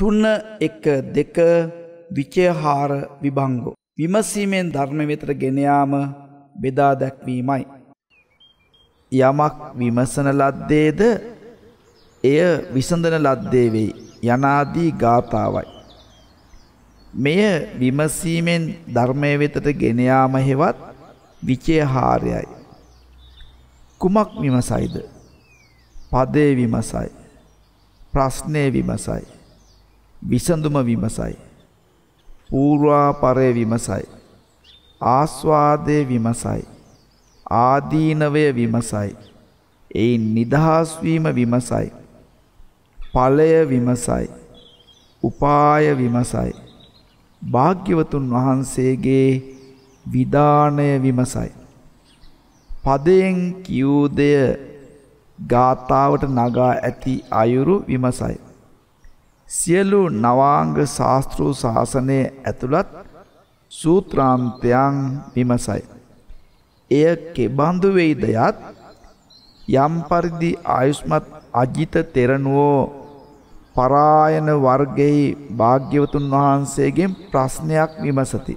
3 1 2 විචයහාර විභංගෝ විමසීමෙන් ධර්ම වෙතට ගෙන යාම බෙදා දැක්වීමයි. යමක් විමසන ලද්දේද එය විසඳන ලද්දේ වෙයි යනාදී ගාථාවයි. මෙය විමසීමෙන් ධර්මයේ වෙතට ගෙන යාම හේවත් විචයහාරයයි. කුමක් විමසයිද? පදේ විමසයි, ප්‍රශ්නේ විමසයි, විසඳුම විමසයි, පූර්වාපරය විමසයි, ආස්වාදයේ විමසයි, ආදීනවය විමසයි, ඒ නිදහස් වීම විමසයි, ඵලය විමසයි, උපාය විමසයි, භාග්‍යවතුන් වහන්සේගේ විධානය විමසයි. පදයෙන් කියූ දෙය ගාථාවට නගා ඇති අයුරු විමසයි. සියලු නවාංග ශාස්ත්‍රු ශාසනයේ ඇතුළත් සූත්‍රාන්තයන් විමසයි. එය කෙබඳු වෙයිද යත් යම් පරිදි ආයුෂ්මත් අජිත තෙරණුවෝ පරායන වර්ගයේ භාග්‍යවතුන් වහන්සේගෙන් ප්‍රශ්නයක් විමසති.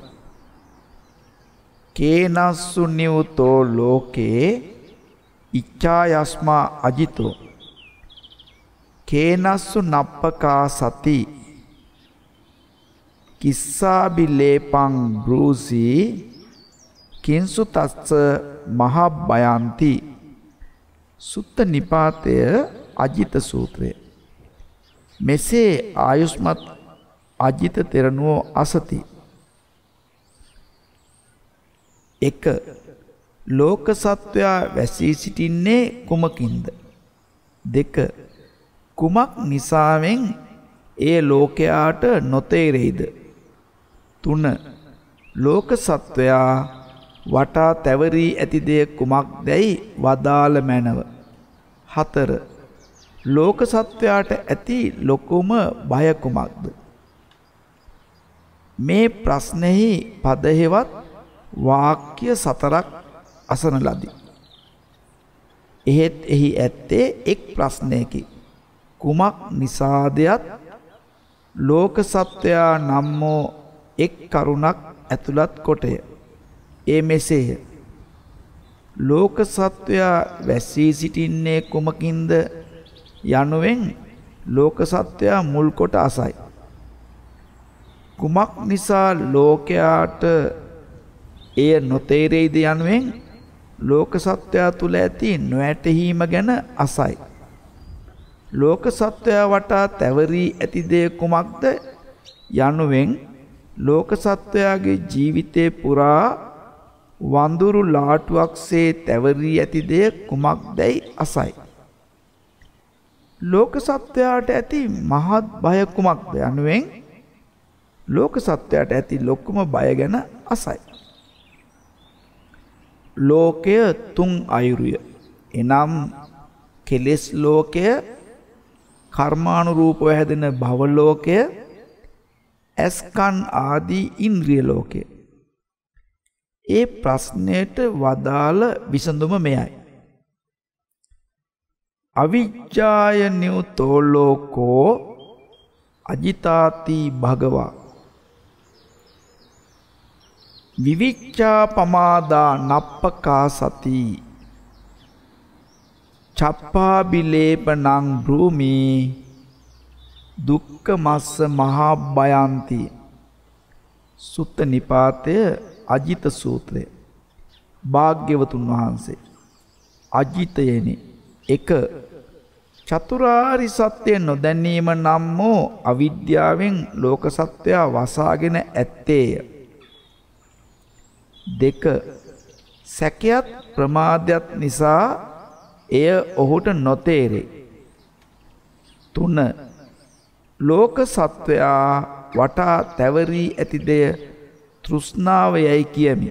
කේනස්සු නියුතෝ ලෝකේ ඉච්ඡායස්මා අජිතෝ කේනස්සු නප්පකා සති කිස්සාබිලේපං බ්‍රූසි කිංසු තස්ස මහබ්බයන්ති. සුත්ත නිපාතය අජිත සූත්‍රය. මෙසේ ආයුෂ්මත් අජිත තෙරණුවෝ අසති. 1. ලෝක සත්වයා වැසී සිටින්නේ කුමකින්ද? 2. කුමක් නිසාවෙන් ඒ ලෝකයාට නොතේරෙයිද? 3. ලෝක සත්වයා වටා තැවරී ඇති දේ කුමක්දැයි වදාළ මැනව. 4. ලෝක සත්වයාට ඇති ලොකුම බය කුමක්ද? මේ ප්‍රශ්නෙහි පද හේවත් වාක්‍ය 4ක් අසන ලදී. එහෙත් එහි ඇත්තේ එක් ප්‍රශ්නයකි. කුමක් නිසාදයත් ලෝක සත්වයා නම් වූ එක් කරුණක් ඇතුළත් කොටය. ඒ මෙසේය. ලෝක සත්වයා වැසී සිටින්නේ කුමකින්ද යනුවෙන් ලෝක සත්වයා මුල් කොට අසයි. කුමක් නිසා ලෝකයාට එය නොතේරෙයිද යනුවෙන් ලෝක සත්වයා තුල ඇති නොඇතීම ගැන අසයි. ලෝක සත්වයා වටා තැවරී ඇති දේ කුමක්ද යනුවෙන් ලෝක සත්වයාගේ ජීවිතේ පුරා වඳුරු ලාටුවක්සේ තැවරී ඇති දේ කුමක්දයි අසයි. ලෝක සත්වයාට ඇති මහත් බය කුමක්ද යනුවෙන් ලෝක සත්වයාට ඇති ලොකුම බය ගැන අසයි. ලෝකය 3 අයුරුය. එනම් කෙලෙස් ලෝකය, කර්මානුරූපව හැදෙන භව ලෝකය, ඇස්කන් ආදී ඉන්ද්‍රිය ලෝකය. ඒ ප්‍රශ්නයට වදාළ විසඳුම මෙයයි. අවිජ්ජාය නියුතෝ ලෝකෝ අජිතාති භගවා විවිච්ඡා පමාදා නප්පකා සති චප්පා බිලේපනං භූමි දුක්ඛ මස්ස මහා භයන්ති. සුත්ත නිපාතය අජිත සූත්‍රය. භාග්‍යවතුන් වහන්සේ අජිතයනි 1. චතුරාරි සත්‍ය නොදැනීම නම් වූ අවිද්‍යාවෙන් ලෝක සත්වයා වසාගෙන ඇත්තේය. 2. සැකයත් ප්‍රමාදයත් නිසා එය ඔහුට නොතේරේ. 3. ලෝක සත්වයා වටා තැවරී ඇති දෙය තෘෂ්ණාව යයි කියමි.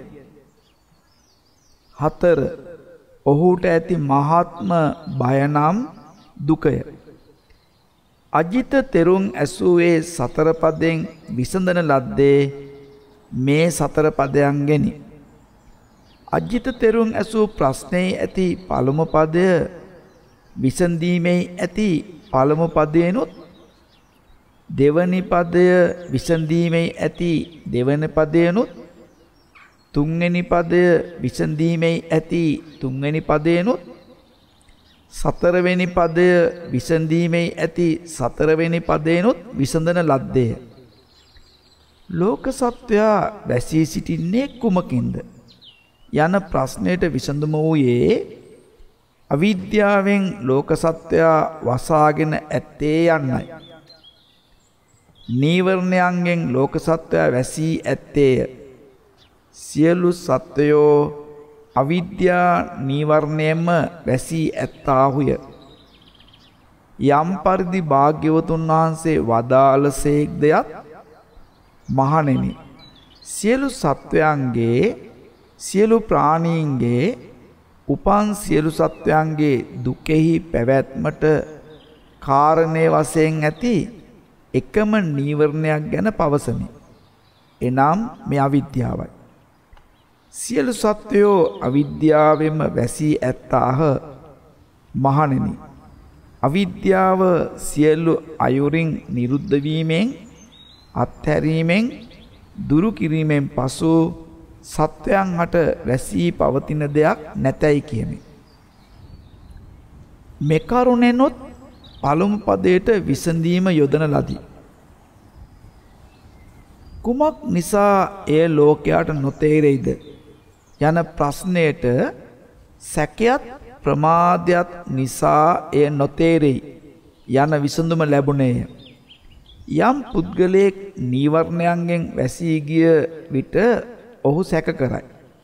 4. ඔහුට ඇති මහත්ම බය නම් දුකය. අජිත තෙරුන් ඇසුවේ 4 පදයෙන් විසඳන ලද්දේ මේ 4 පදයන්ගෙනි. අජිත තෙරුන් ඇසූ ප්‍රශ්නයේ ඇති පළමු පදය විසඳීමේ ඇති පළමු පදයෙනුත් දෙවනි පදය විසඳීමේ ඇති දෙවන පදයනුත් තුන්වෙනි පදය විසඳීමේ ඇති තුන්වෙනි පදයනුත් සතරවෙනි පදය විසඳීමේ ඇති සතරවෙනි පදයනුත් විසඳන ලද්දේය. ලෝක සත්වයා වැසී සිටින්නේ කුමකින්ද යන ප්‍රශ්නයට විසඳුම වූයේ අවිද්‍යාවෙන් ලෝක සත්වයා වසාගෙන ඇත්තේ යන්නයි. නීවරණයන්ගෙන් ලෝක සත්වයා වැසී ඇත්තේය. සියලු සත්වයෝ අවිද්‍යා නීවරණයෙන්ම වැසී ඇත්තාහුය. යම් පරිදි භාග්‍යවතුන් වහන්සේ වදාළසේක්දයත් මහණෙනි, සියලු සත්වයන්ගේ සියලු ප්‍රාණීන්ගේ උපන් සියලු සත්වයන්ගේ දුකෙහි පැවැත්මට කාරණේ වශයෙන් ඇති එකම නීවරණයක් ගැන පවසමි. එනම් මේ අවිද්‍යාවයි. සියලු සත්වයෝ අවිද්‍යාවෙන්ම වැසී ඇත්තාහ. මහණෙනි, අවිද්‍යාව සියලු අයුරින් නිරුද්ධ වීමෙන් අත්හැරීමෙන් දුරු කිරීමෙන් පසු සත්වයන් හට වැසී පවතින දෙයක් නැතයි කියමි. මෙකරුණෙනොත් පළමු පදයට විසඳීම යොදන ලදී. කුමක් නිසා එය ලෝකයට නොතේරෙයිද යන ප්‍රශ්නයට සැකයත් ප්‍රමාදයත් නිසා එය නොතේරෙයි යන විසඳුම ලැබුණේය. යම් පුද්ගලයෙක් නීවරණයන්ගෙන් වැසී ගිය විට ඔහු සැක කරයි.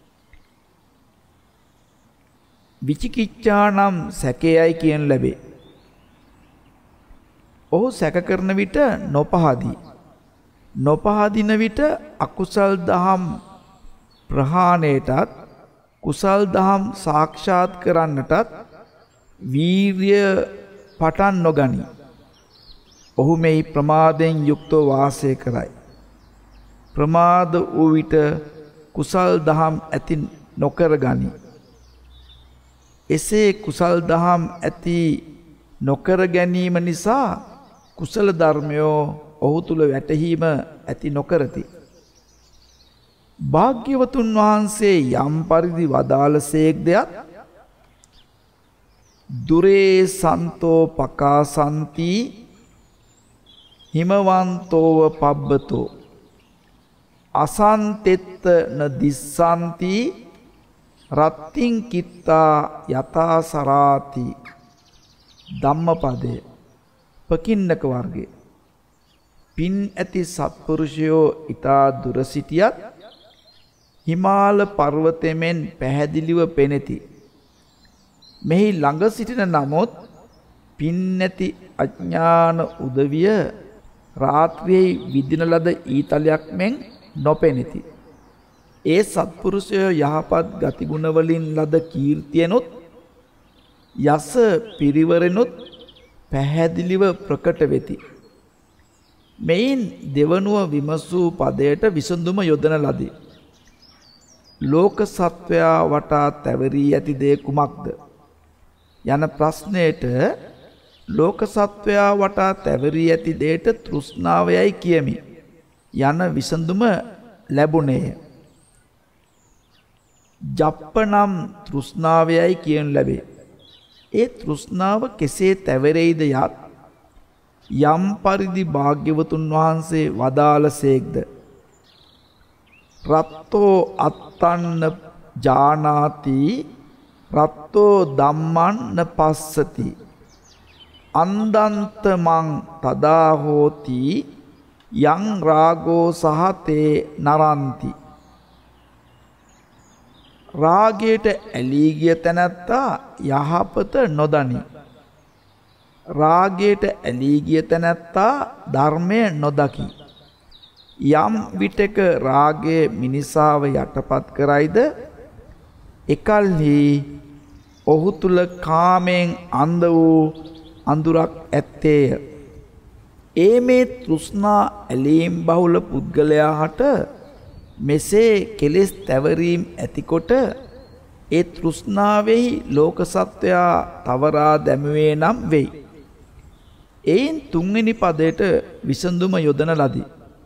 විචිකිච්ඡා නම් සැකයයි කියන ලැබේ. ඔහු සැක කරන විට නොපහදී. නොපහදින විට අකුසල් දහම් ප්‍රහාණයටත් කුසල් දහම් සාක්ෂාත් කරන්නටත් වීර්ය පටන් නොගනී. ඔහු මෙහි ප්‍රමාදයෙන් යුක්තව වාසය කරයි. ප්‍රමාද වූ විට කුසල් දහම් ඇති නොකර ගනී. එසේ කුසල් දහම් ඇති නොකර ගැනීම නිසා කුසල ධර්මයෝ ඔහු තුල වැටහීම ඇති නොකරති. භාග්‍යවතුන් වහන්සේ යම් පරිදි වදාළසේක්දයත් දුරේ සන්තෝ පකාසන්ති හිමවන්තෝව පබ්බතෝ අසන්තෙත්ත න දිස්සන්ති රත්තිං කිත්තා යතා සරාති. ධම්මපදය පකින්නක වර්ගය. පින් ඇති සත්පුරුෂයෝ ඊතා දුර සිටියත් හිමාල පර්වතයෙන් පැහැදිලිව පෙනෙති. මෙහි ළඟ සිටින නමුත් පින් නැති අඥාන උදවිය රාත්‍රියේ විදින ලද ඊතලයක් මෙන් නොපෙනෙති. ඒ සත්පුරුෂය යහපත් ගතිගුණ වලින් ලද කීර්තියනොත් යස පිරිවරෙනොත් පැහැදිලිව ප්‍රකට වෙති. මෙයින් දෙවනුව විමසූ පදයට විසඳුම යොදන ලදී. ලෝක සත්වයා වටා තැවරී ඇති දේ කුමක්ද යන ප්‍රශ්නයට ලෝක සත්වයා වටා තැවරී ඇති දේට තෘෂ්ණාවයයි කියමි යන විසඳුම ලැබුණේය. ජප්ප නම් තෘෂ්ණාවයයි කියනු ලැබේ. ඒ තෘෂ්ණාව කෙසේ තැවරෙයිද යත් යම් පරිදි භාග්‍යවතුන් වහන්සේ වදාළසේක්ද රත්තෝ අත්තන්න ජානාති රත්තෝ ධම්මන්න පස්සති අන්දන්තමං තදා හෝති යං රාගෝ සහතේ නරන්ති. රාගයට ඇලී ගිය තැනැත්තා යහපත නොදනි. රාගයට ඇලී ගිය තැනැත්තා ධර්මය නොදකි. යම් විටක රාගය මිනිසාව යටපත් කරයිද එකල්හි ඔහු තුල කාමයෙන් අන්ධ වූ අඳුරක් ඇත්තේය. ඒ මේ තෘෂ්ණා ඇලීම් බහුල පුද්ගලයා හට මෙසේ කෙලෙස් තැවරීම් ඇතිකොට ඒ තෘෂ්ණාවෙහි ලෝක සත්වයා තවරා දැමුවේ නම් වෙයි. එයින් තුන්වෙනි පදයට විසඳුම යොදන ලදී.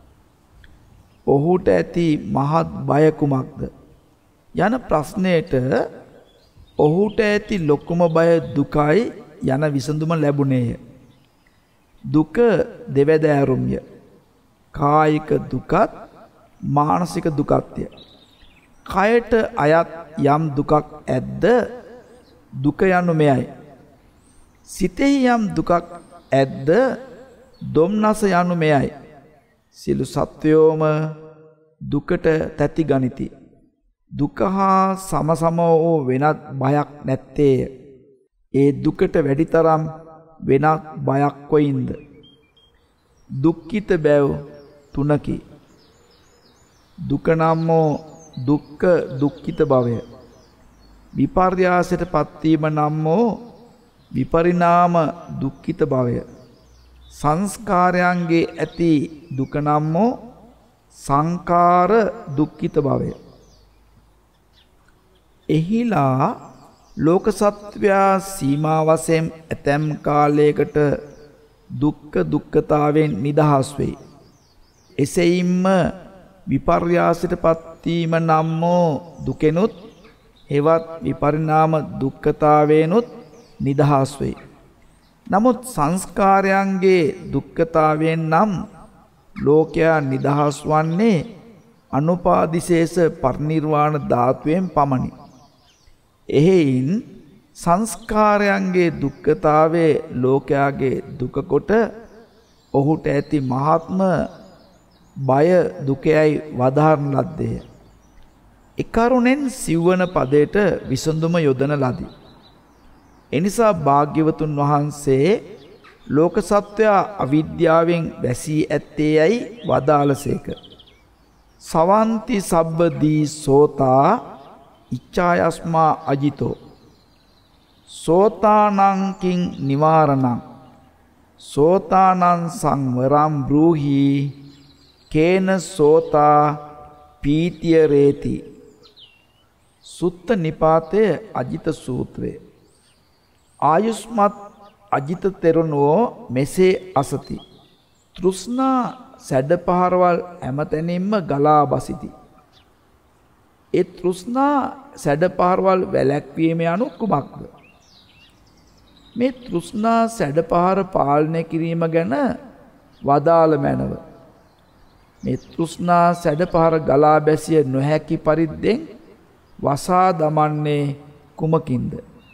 ඔහුට ඇති මහත් බය කුමක්ද යන ප්‍රශ්නයට ඔහුට ඇති ලොකුම බය දුකයි යන විසඳුම ලැබුණේය. දුක දෙවැදෑරුම්ය. කායික දුකත් මානසික දුකත්ය. කයට අයත් යම් දුකක් ඇද්ද දුක යනු මෙයයි. සිතෙහි යම් දුකක් ඇද්ද දොම්නස යනු මෙයයි. සියලු සත්වයෝම දුකට තැති ගනිති. දුක හා සමසම වූ වෙනත් බයක් නැත්තේය. ඒ දුකට වැඩිතරම් වෙනත් බයක් කොයින්ද? දුක්ඛිත බැව් තුනකි. දුක නම් වූ දුක්ඛ දුක්ඛිත භවය. විපර්යාසයට පත්වීම නම් වූ විපරිණාම දුක්ඛිත භවය. සංස්කාරයන්ගේ ඇති දුක නම් වූ සංකාර දුක්ඛිත භවය. එහිලා ලෝක සත්වයා සීමා වශයෙන් ඇතැම් කාලයකට දුක්ඛ දුක්ඛතාවෙන් නිදහස් වෙයි. එසෙයින්ම විපර්යාසයට පත්වීම නම් වූ දුකෙනුත් හෙවත් විපරිණාම දුක්ඛතාවෙනුත් නිදහස් වෙයි. නමුත් සංස්කාරයන්ගේ දුක්ඛතාවයෙන් නම් ලෝකයා නිදහස් වන්නේ අනුපාදිශේෂ පරිනිර්වාණ ධාතුවෙන් පමණි. එහෙයින් සංස්කාරයන්ගේ දුක්ඛතාවයේ ලෝකයාගේ දුක කොට ඔහුට ඇති මහත්ම බය දුකයි වදාරන ලද්දේය. එකරුණෙන් සිව්වන පදයට විසඳුම යොදන ලදී. එනිසා භාග්‍යවතුන් වහන්සේ ලෝක සත්වයා අවිද්‍යාවෙන් වැසී ඇත්තේ යයි වදාළසේක. සවන්ති සබ්බදී සෝතා ඉච්ඡායස්මා අජිතෝ සෝතානංකින් නිවාරණං සෝතානං සංවරම් බ්‍රූහි කේන සෝතා පීතිය රේති. සුත්ත නිපාතයේ අජිත සූත්‍රය. ආයුෂ්මත් අජිත තෙරණුවෝ මෙසේ අසති. තෘෂ්ණා සැඩපහරවල් හැමතැනින්ම ගලා බසිති. ඒ තෘෂ්ණා සැඩපහරවල් වැළැක්වීම යනු කුමක්ද? මේ තෘෂ්ණා සැඩපහර පාලනය කිරීම ගැන වදාළ මැනව. මේ තෘෂ්ණා සැඩපහර ගලා බැසිය නොහැකි පරිද්දෙන් වසා දමන්නේ කුමකින්ද?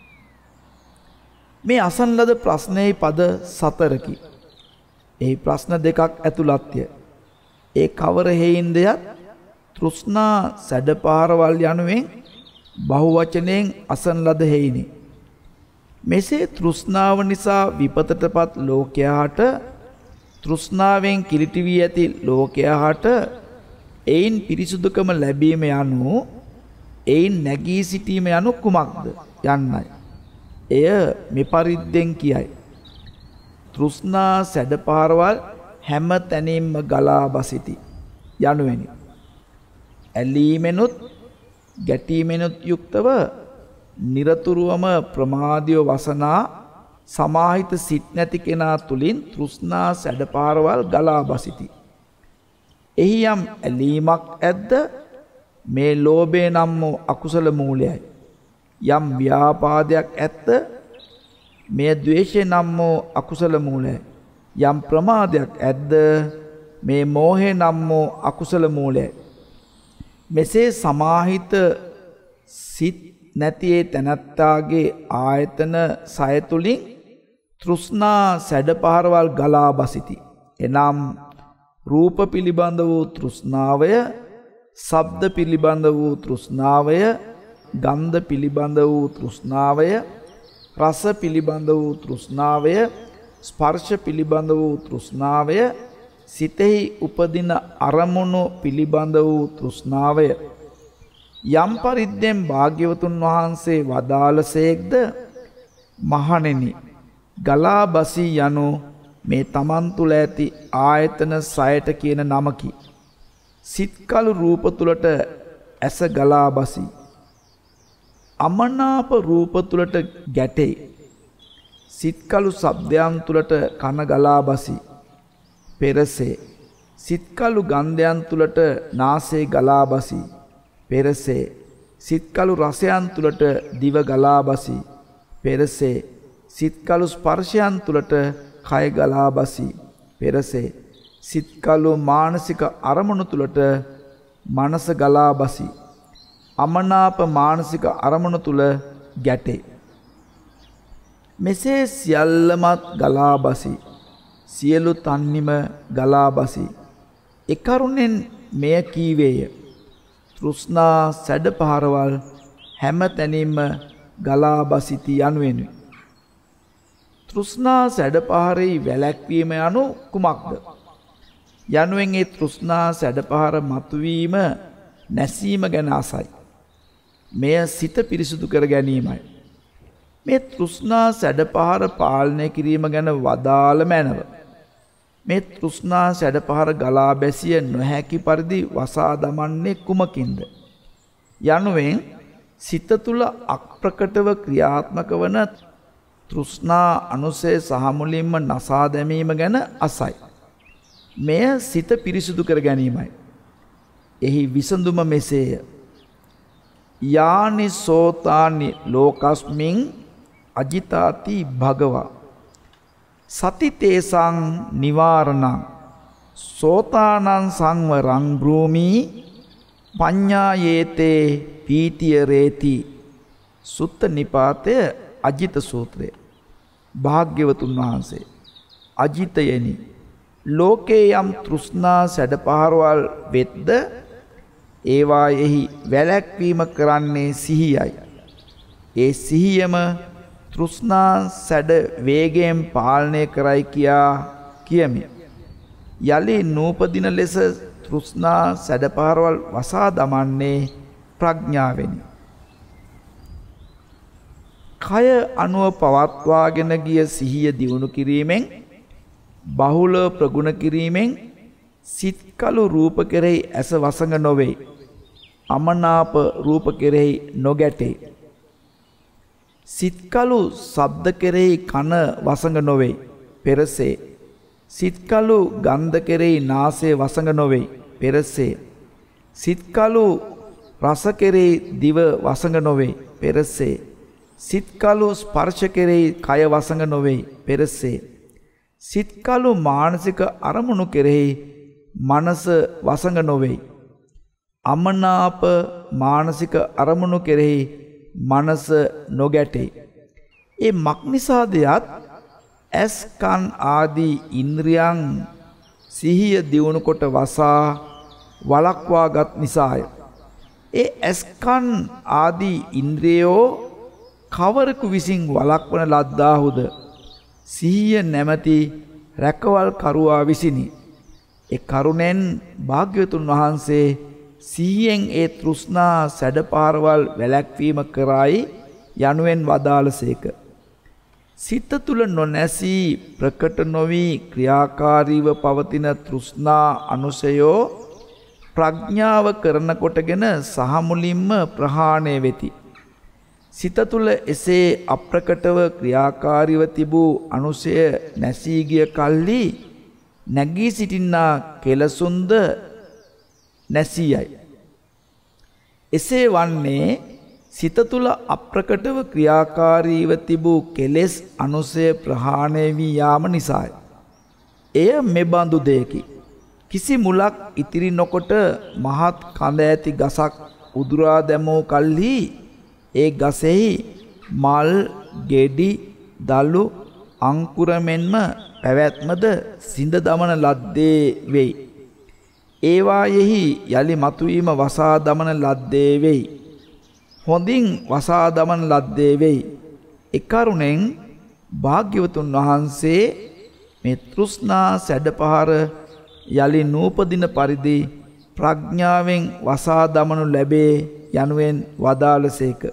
මේ අසන ලද ප්‍රශ්නයේ පද 4කි. එහි ප්‍රශ්න දෙකක් ඇතුළත්ය. ඒ කවර හේයින්ද යත් තෘෂ්ණා සැඩපාරවල් යනුවෙන් බහුවචනයෙන් අසන ලද හේයිනි. මෙසේ තෘෂ්ණාව නිසා විපතටපත් ලෝකයාට තෘෂ්ණාවෙන් කිලිටි වී ඇති ලෝකයාට එයින් පිරිසුදුකම ලැබීම යනු එයින් නැගී සිටීම යනු කුමක්ද යන්නයි. එය මෙපරිද්දෙන් කියයි. තෘෂ්ණා සැඩපාරවල් හැම තැනින්ම ගලා බසිති යනුවෙනි. ඇලීමෙනුත් ගැටීමෙනුත් යුක්තව නිරතුරුවම ප්‍රමාදීව වසනා සමාහිත සිත් නැති කෙනා තුලින් තෘෂ්ණා සැඩපාරවල් ගලා බසිති. එහි යම් ඇලීමක් ඇද්ද මේ ලෝභය නම් වූ අකුසල මූලයයි. යම් ව්‍යාපාදයක් ඇත්ත මේ ද්වේෂය නම් වූ අකුසල මූලයයි. යම් ප්‍රමාදයක් ඇද්ද මේ මෝහය නම් වූ අකුසල මූලයයි. මෙසේ සමාහිත සිත් නැති ඒ තැනැත්තාගේ ආයතන සය තුලින් තෘෂ්ණා සැඩපහරවල් ගලා බසිති. එනම් රූප පිළිබඳ වූ තෘෂ්ණාවය, ශබ්ද පිළිබඳ වූ තෘෂ්ණාවය, ගන්ධ පිළිබඳ වූ තෘෂ්ණාවය, රස පිළිබඳ වූ තෘෂ්ණාවය, ස්පර්ශ පිළිබඳ වූ තෘෂ්ණාවය, සිතෙහි උපදින අරමුණු පිළිබඳ වූ තෘෂ්ණාවය. යම් පරිද්දෙන් භාග්‍යවතුන් වහන්සේ වදාළසේක්ද මහණෙනි, ගලා බසී යනු මේ තමන් තුළ ඇති ආයතන සයට කියන නමකි. සිත්කලු රූප තුළට ඇස ගලා බසී. අමනාප රූප තුළට ගැටේ. සිත්කලු ශබ්දයන් තුලට කන ගලා බසි. පෙරසේ සිත්කලු ගන්ධයන් තුලට නාසය ගලා බසි. පෙරසේ සිත්කලු රසයන් තුලට දිව ගලා බසි. පෙරසේ සිත්කලු ස්පර්ශයන් තුලට කය ගලා බසි. පෙරසේ සිත්කලු මානසික අරමුණු තුලට මනස ගලා බසි. අමනාප මානසික අරමුණු තුල ගැටේ. මෙසේ සියල්ලමත් ගලා බසි. සියලු තන්නිම ගලා බසි. එකරුණෙන් මෙය කීවේය. තෘෂ්ණා සැඩපහරවල් හැම තැනින්ම ගලා බසිති යනුවෙනි. තෘෂ්ණා සැඩපහරෙහි වැළැක්වීම යනු කුමක්ද? යනුවෙන් ඒ තෘෂ්ණා සැඩපහර මතුවීම නැසීම ගැන අසයි. මෙය සිත පිරිසුදු කර ගැනීමයි. මේ තෘෂ්ණා සැඩපහර පාලනය කිරීම ගැන වදාළ මැනව. මේ තෘෂ්ණා සැඩපහර ගලා බැසිය නොහැකි පරිදි වසා දමන්නේ කුමකින්ද? යනුවෙන් සිත තුළ අප්‍රකටව ක්‍රියාත්මක වන තෘෂ්ණා අනුසය සහ මුලින්ම නසා දැමීම ගැන අසයි. මෙය සිත පිරිසුදු කර ගැනීමයි. එහි විසඳුම මෙසේය. යානි සෝතානි ලෝකස්මින් අජිතාති භගවා සතිතේසං නිවාරණං සෝතානං සංවරං බ්‍රූමි පඤ්ඤායේතේ පීතිය රේති. සුත්ත නිපාතය අජිත සූත්‍රය. භාග්‍යවතුන් වහන්සේ අජිතයනි, ලෝකේ යම් තෘෂ්ණා සැඩපහරවල් වෙද්ද ඒවායෙහි වැළැක්වීම කරන්නේ සිහියයි. ඒ සිහියම තෘෂ්ණා සැඩ වේගයෙන් පාලනය කරයි කියා කියමි. යලි නූපදින ලෙස තෘෂ්ණා සැඩපහරවල් වසා දමන්නේ ප්‍රඥාවෙනි. කය අනුව පවත්වාගෙන ගිය සිහිය දියුණු කිරීමෙන්, බහුල ප්‍රගුණ කිරීමෙන් සිත්කලු රූප කෙරෙහි ඇස වසඟ නොවේ. අමනාප රූප කෙරෙහි නොගැටේ. සිත්කලු ශබ්ද කෙරෙහි කන වසඟ නොවේ. පෙරසේ සිත්කලු ගන්ධ කෙරෙහි නාසය වසඟ නොවේ. පෙරසේ සිත්කලු රස කෙරෙහි දිව වසඟ නොවේ. පෙරසේ සිත්කලු ස්පර්ශ කෙරෙහි කය වසඟ නොවේ. පෙරසේ සිත්කලු මානසික අරමුණු කෙරෙහි මනස වසඟ නොවේ. අමනාප මානසික අරමුණු කෙරෙහි මනස නොගැටේ. ඒ මක්නිසාදයත් ඇස් කන් ආදී ඉන්ද්‍රියන් සිහිය දියුණු කොට වසා වළක්වාගත් නිසාය. ඒ ඇස් කන් ආදී ඉන්ද්‍රියෝ කවරෙකු විසින් වළක්වන ලද්දාහුද? සිහිය නැමැති රැකවල් කරුවා විසිනි. ඒ කරුණෙන් භාග්‍යවතුන් වහන්සේ සිහියෙන් ඒ තෘෂ්ණා සැඩපාරවල් වැළැක්වීම කරයි යනුවෙන් වදාළසේක. සිත තුළ නොනැසී ප්‍රකට නොවි ක්‍රියාකාරීව පවතින තෘෂ්ණා අනුසයෝ ප්‍රඥාව කරන කොටගෙන සහ මුලින්ම ප්‍රහාණය වෙති. සිත තුළ එසේ අප්‍රකටව ක්‍රියාකාරීව තිබූ අනුසය නැසී ගිය කල්හි නැගී සිටින්නා කෙලසුන්ද නැසියයි. එසේ වන්නේ සිත තුළ අප්‍රකටව ක්‍රියාකාරීව තිබූ කෙලෙස් අනුසය ප්‍රහාණය වී යාම නිසාය. එය මෙබඳු දෙයකි. කිසි මුලක් ඉතිරි නොකොට මහත් කඳ ඇති ගසක් උදුරා දැමූ කල්හි ඒ ගසෙහි මල්, ගෙඩි, දළු, අංකුර මෙන්ම පැවැත්මද සිඳ දමන ලද්දේ වෙයි. ඒවායෙහි යලි මතුවීම වසා දමන ලද්දේ වෙයි. හොඳින් වසා දමන ලද්දේ වෙයි. එකරුණෙන් භාග්‍යවතුන් වහන්සේ මේ තෘෂ්ණා සැඩපහර යලි නූපදින පරිදි ප්‍රඥාවෙන් වසා දමනු ලැබේ යනුවෙන් වදාළසේක.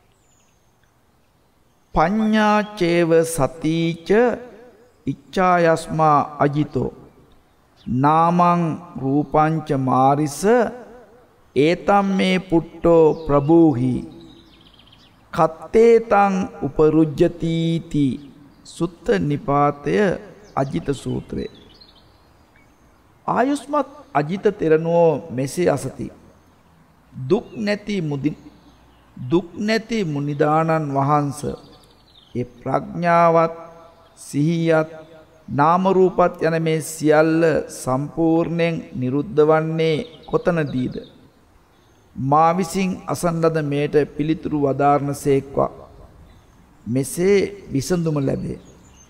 පඤ්ඤාචේව සතිච ඉච්ඡායස්මා අජිතෝ නාමං රූපංච මාරිස ඒතම් මේ පුට්ටෝ ප්‍රභූහි කත්තේතං උපරුජ්ජතිති සුත්ත නිපාතය අජිත සූත්‍රය. ආයුෂ්මත් අජිත තෙරණුවෝ මෙසේ අසති. දුක් නැති මුනිදානන් වහන්ස ඒ ප්‍රඥාවත් සිහියත් නාම රූපත් යන මේ සියල්ල සම්පූර්ණයෙන් නිරුද්ධ වන්නේ කොතනදීද? මා විසින් අසන ලද මෙයට පිළිතුරු වදාරනසේක්වා. මෙසේ විසඳුම ලැබේ.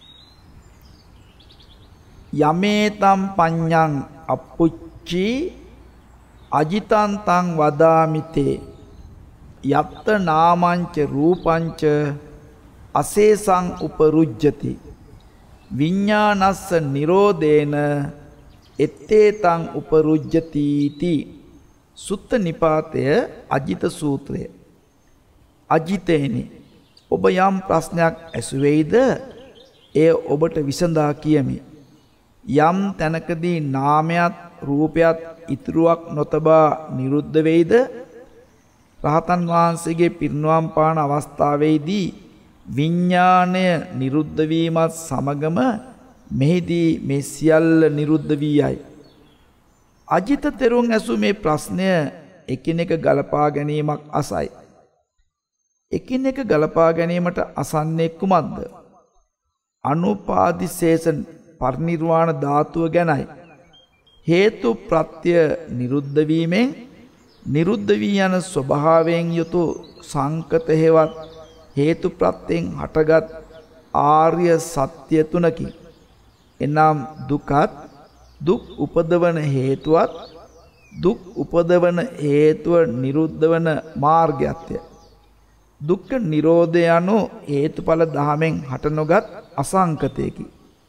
යමේතම් පඤ්ඤං අප්පුච්චි අජිතං තං වදාමිතේ යත්ත නාමංච රූපංච අසේසං උපරුජ්ජති විඤ්ඤානස්ස නිරෝධේන එත්තේතං උපරුජ්ජති ති. සුත්ත නිපාතය අජිත සූත්‍රය. අජිතේනි, ඔබ යම් ප්‍රශ්නයක් ඇසුවේද එය ඔබට විසඳා කියමි. යම් තැනකදී නාමයත් රූපයත් ඉතුරුවක් නොතබා නිරුද්ධ වෙයිද? රහතන් වහන්සේගේ පිරිනුවම් පාන අවස්ථාවේදී විඥාණය නිරුද්ධ වීමත් සමගම මෙහිදී මේ සියල්ල නිරුද්ධ වී යයි. අජිත තෙරුන් ඇසූ මේ ප්‍රශ්නය එකිනෙක ගලපා ගැනීමක් අසයි. එකිනෙක ගලපා ගැනීමට අසන්නේ කුමක්ද? අනුපාදිශේෂ පරිනිර්වාණ ධාතුව ගැනයි. හේතු ප්‍රත්‍ය නිරුද්ධ වීමෙන් නිරුද්ධ වී යන ස්වභාවයෙන් යුතු සංකත හේවත් හේතු ප්‍රත්‍යයෙන් හටගත් ආර්ය සත්‍ය තුනකි. එනම් දුකත් දුක් උපදවන හේතුවත් දුක් උපදවන හේතුව නිරුද්ධ වන මාර්ගයත්ය. දුක්ඛ නිරෝධය යනු හේතුඵල ධමයෙන් හට නොගත් අසංකතයකි.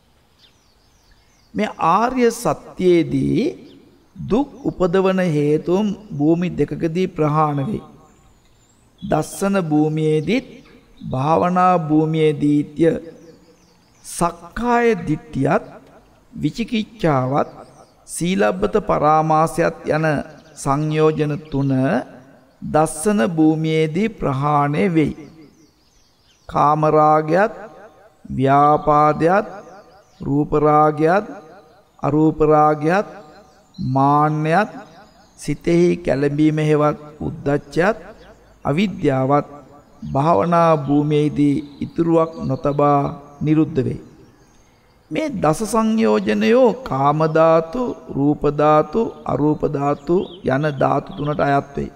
මේ ආර්ය සත්‍යයේදී දුක් උපදවන හේතුන් භූමි දෙකකදී ප්‍රහාණය වේ. දස්සන භූමියේදීත් භාවනා භූමියේදීත්‍ය. සක්කාය දිට්ඨියත් විචිකිච්ඡාවත් සීලබ්බත පරාමාසයත් යන සංයෝජන තුන දස්සන භූමියේදී ප්‍රහාණය වෙයි. කාමරාගයත් ව්‍යාපාදයත් රූපරාගයත් අරූපරාගයත් මාන්නයත් සිතෙහි කැළඹීම හේවත් උද්ධච්චයත් අවිද්‍යාවත් භාවනා භූමියේදී ඉතුරුවක් නොතබා නිරුද්ධ වේ. මේ දස සංයෝජනයෝ කාම ධාතු, රූප ධාතු, අරූප ධාතු යන ධාතු තුනට අයත් වේ.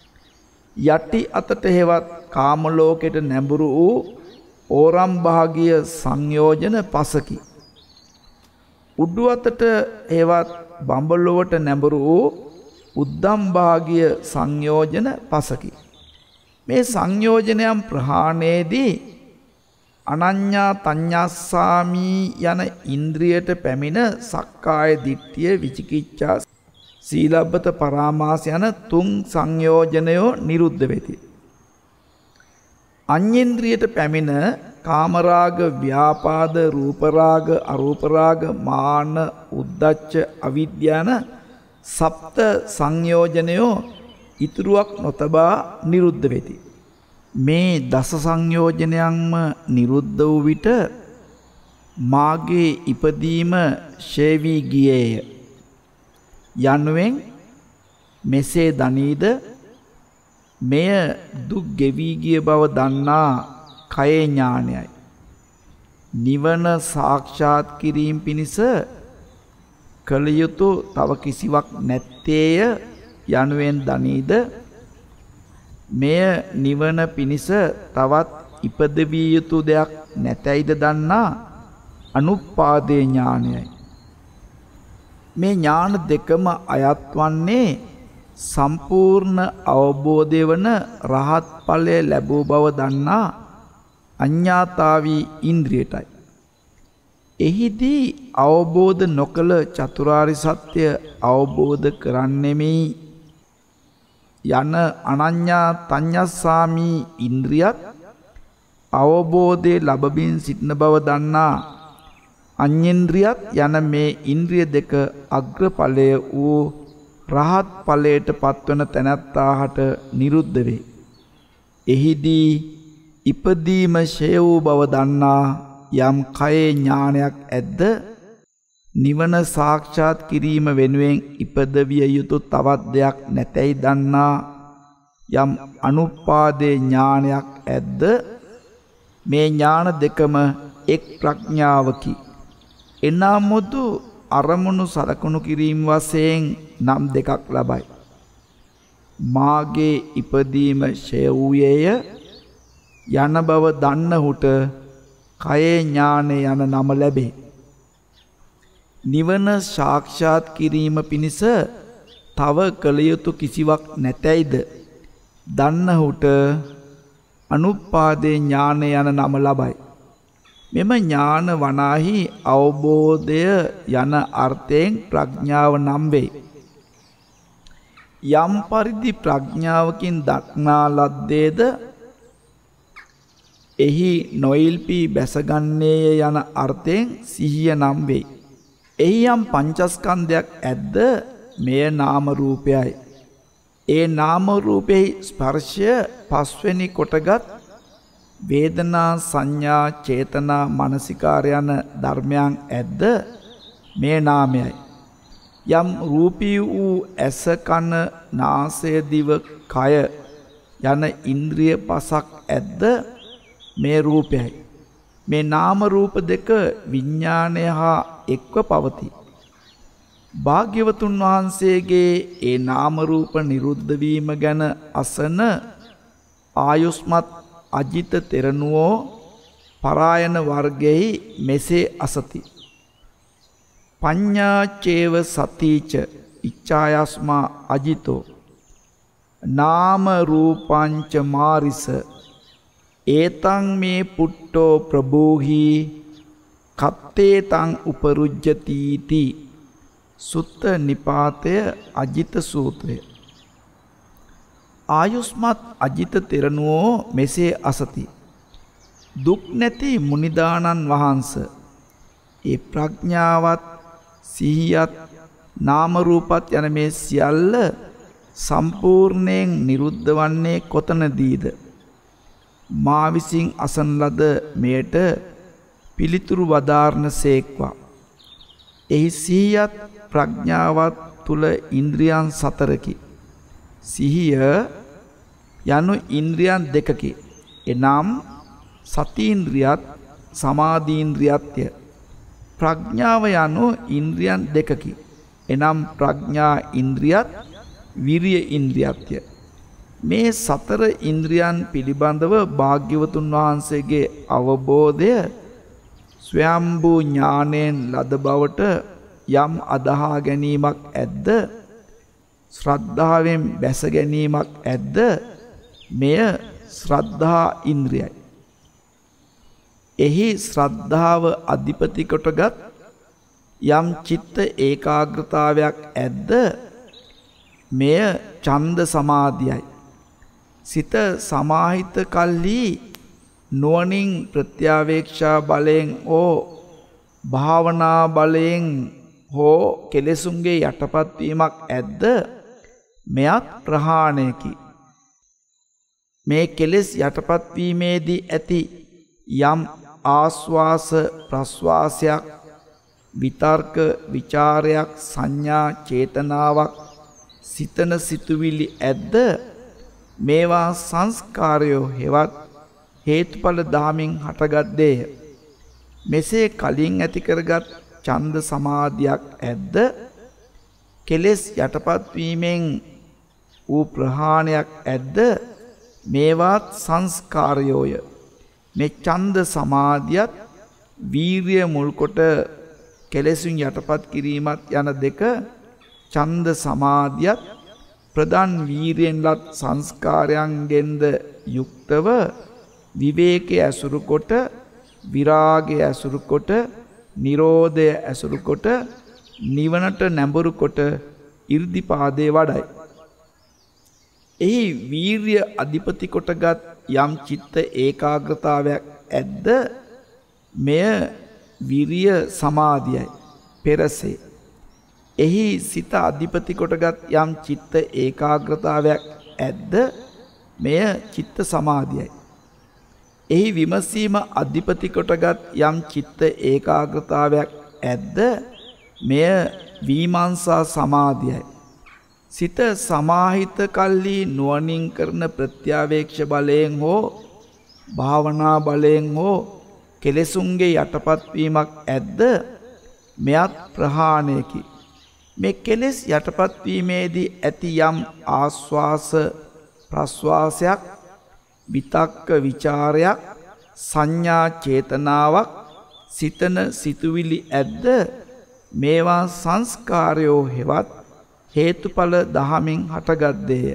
යටි අතට හේවත් කාම ලෝකයට නැඹුරු වූ ඕරම් භාගීය සංයෝජන පසකි. උඩු අතට හේවත් බඹලොවට නැඹුරු වූ උද්දම් භාගීය සංයෝජන පසකි. මේ සංයෝජනයන් ප්‍රහාණයේදී අනඤ්ඤා තඤ්ඤාස්සාමි යන ඉන්ද්‍රියට පැමිණ සක්කාය දිට්ඨිය, විචිකිච්ඡා, සීලබ්බත පරාමාස යන තුන් සංයෝජනයෝ නිරුද්ධ වෙති. අඤ්ඤේන්ද්‍රියට පැමිණ කාමරාග, ව්‍යාපාද, රූපරාග, අරූපරාග, මාන, උද්ධච්ච, අවිද්‍යාන සප්ත සංයෝජනයෝ ඉතුරුවක් නොතබා නිරුද්ධ වෙති. මේ දස සංයෝජනයන්ම නිරුද්ධ වූ විට මාගේ ඉපදීම ෂේ වී ගියේය යනුවෙන් මෙසේ දනීද මෙය දුක් ගෙවි ගිය බව දන්නා කයේ ඥානයයි. නිවන සාක්ෂාත් කිරීම පිණිස කළ යුතු තව කිසිවක් නැත්තේය යනුවෙන් දනීද මෙය නිවන පිණිස තවත් ඉපදවිය යුතු දෙයක් නැතයිද දන්නා අනුපාදේ ඥානයයි. මේ ඥාන දෙකම අයත් වන්නේ සම්පූර්ණ අවබෝධය වන රහත් ඵලය ලැබූ බව දන්නා අඤ්ඤාතාවී ඉන්ද්‍රියටයි. එහිදී අවබෝධ නොකළ චතුරාර්ය සත්‍ය අවබෝධ කරන්නෙමි යන අනඤ්ඤා තඤ්ඤස්සාමි ඉන්ද්‍රියත් අවබෝධය ලැබමින් සිටින බව දන්නා අඤ්ඤේන්ද්‍රියත් යන මේ ඉන්ද්‍රිය දෙක අග්‍රඵලය වූ රහත් ඵලයට පත්වන තැනැත්තාට නිරුද්ධ වේ. එහිදී ඉපදීම ෂය වූ බව දන්නා යම් කයේ ඥානයක් ඇද්ද නිවන සාක්ෂාත් කිරීම වෙනුවෙන් ඉපදවිය යුතු තවත් දෙයක් නැතැයි දන්නා යම් අනුපාදේ ඥානයක් ඇද්ද මේ ඥාන දෙකම එක් ප්‍රඥාවකි. එනමුදු අරමුණු සලකුණු කිරීම වශයෙන් නම් දෙකක් ලබයි. මාගේ ඉපදීම ෂය වූයේය යන බව දන්නහුට කයේ ඥානය යන නම ලැබේ. නිවන සාක්ෂාත් කිරීම පිණිස තව කළ යුතු කිසිවක් නැතැයිද දන්නහුට අනුපාදේ ඥානය යන නම ලබයි. මෙම ඥාන වනාහි අවබෝධය යන අර්ථයෙන් ප්‍රඥාව නම් වේ. යම් පරිදි ප්‍රඥාවකින් දක්නා ලද්දේද එහි නොයිල්පී බැසගන්නේය යන අර්ථයෙන් සිහිය නම් වෙයි. එහි යම් පංචස්කන්ධයක් ඇද්ද මෙය නාම රූපයයි. ඒ නාම රූපෙහි ස්පර්ශය පස්වෙනි කොටගත් වේදනා සංඥා චේතනා මනසිකාර යන ධර්මයන් ඇද්ද මේ නාමයයි. යම් රූපී වූ ඇස කන නාසය දිව කය යන ඉන්ද්‍රිය පසක් ඇද්ද මේ රූපයයි. මේ නාම රූප දෙක විඥානය හා එක්ව පවතී. භාග්‍යවතුන් වහන්සේගේ ඒ නාම රූප නිරුද්ධ වීම ගැන අසන ආයුස්මත් අජිත තෙරණුවෝ පරායන වර්ගයෙහි මෙසේ අසති. පඤ්ඤාචේව සතිච ඉච්ඡායස්මා අජිතෝ නාම රූපංච මාරිස ඒතං මේ පුට්ටෝ ප්‍රබෝහි කත්තේ තං උපරුජ්ජතිති. සුත්ත නිපාතය අජිත සූත්‍රය. ආයුස්මත් අජිත තෙරණුවෝ මෙසේ අසති. දුක් නැති මුනිදානන් වහන්ස ඒ ප්‍රඥාවත් සිහියත් නාම රූපත් යන මේ සියල්ල සම්පූර්ණයෙන් නිරුද්ධ වන්නේ කොතනදීද? මා විසින් අසන ලද මෙයට පිළිතුරු වදාරන සේක්වා. එහි සිහියත් ප්‍රඥාවත් තුල ඉන්ද්‍රියන් සතරකි. සිහිය යනු ඉන්ද්‍රියන් දෙකකි. එනම් සතීන්ද්‍රියත් සමාධීන්ද්‍රියත්ය. ප්‍රඥාව යනු ඉන්ද්‍රියන් දෙකකි. එනම් ප්‍රඥා ඉන්ද්‍රියත් විරිය ඉන්ද්‍රියත්ය. මේ සතර ඉන්ද්‍රියන් පිළිබඳව භාග්‍යවතුන් වහන්සේගේ අවබෝධය ස්වයම්භූ ඥාණයෙන් ලද බවට යම් අදහා ගැනීමක් ඇද්ද? ශ්‍රද්ධාවෙන් බැස ගැනීමක් ඇද්ද? මෙය ශ්‍රද්ධා ඉන්ද්‍රියයි. එහි ශ්‍රද්ධාව අධිපති කොටගත් යම් චිත්ත ඒකාග්‍රතාවයක් ඇද්ද? මෙය ඡන්ද සමාධියයි. සිත සමාහිත කල්හි නුවණින් ප්‍රත්‍යාවේක්ෂා බලයෙන් හෝ භාවනා බලයෙන් හෝ කෙලෙසුන්ගේ යටපත් වීමක් ඇද්ද? මෙයත් ප්‍රහාණයකි. මේ කෙලෙස් යටපත් වීමේදී ඇති යම් ආස්වාස ප්‍රස්වාසයක් විතර්ක විචාරයක් සංඥා චේතනාවක් සිතන සිතුවිලි ඇද්ද? මේවා සංස්කාරයෝ හෙවත් හේතුඵල ධාමින් හටගත් දේය. මෙසේ කලින් ඇති කරගත් ඡන්ද සමාධියක් ඇද්ද? කෙලෙස් යටපත් වීමෙන් වූ ප්‍රහාණයක් ඇද්ද? මේවාත් සංස්කාරයෝය. මේ ඡන්ද සමාධියත් වීරිය මුල් කොට කෙලෙසුන් යටපත් කිරීමත් යන දෙක ඡන්ද සමාධියත් ප්‍රධාන වීරියෙන්ලත් සංස්කාරයන්ගෙන්ද යුක්තව විවේකයේ ඇසුරු කොට විරාගයේ ඇසුරු කොට නිරෝධය ඇසුරු කොට නිවනට නැඹුරු කොට 이르දිපාදේ වඩයි. එහි වීර්ය අධිපති කොටගත් යම් චිත්ත ඒකාග්‍රතාවයක් ඇද්ද? මෙය විරිය සමාධියයි පෙරසේ. එහි සිත අධිපති කොටගත් යම් චිත්ත ඒකාග්‍රතාවයක් ඇද්ද? මෙය චිත්ත සමාධියයි. එහි විමසීම අධිපති කොටගත් යම් චිත්ත ඒකාග්‍රතාවයක් ඇද්ද මෙය විමර්ශා සමාධියයි. සිත සමාහිත කල්හි නුවණින් කරන ප්‍රත්‍යාවේක්ෂ බලයෙන් හෝ භාවනා බලයෙන් හෝ කෙලෙසුන්ගේ යටපත් වීමක් ඇද්ද මෙයත් ප්‍රහාණයකි. මේ කෙලෙස් යටපත් වීමේදී ඇති යම් ආස්වාස ප්‍රස්වාසයක් විතක්ක විචාරයක් සංඥා චේතනාවක් සිතන සිතුවිලි ඇද්ද මේවා සංස්කාරයෝ හෙවත් හේතුඵල දහමින් හටගත්දේය.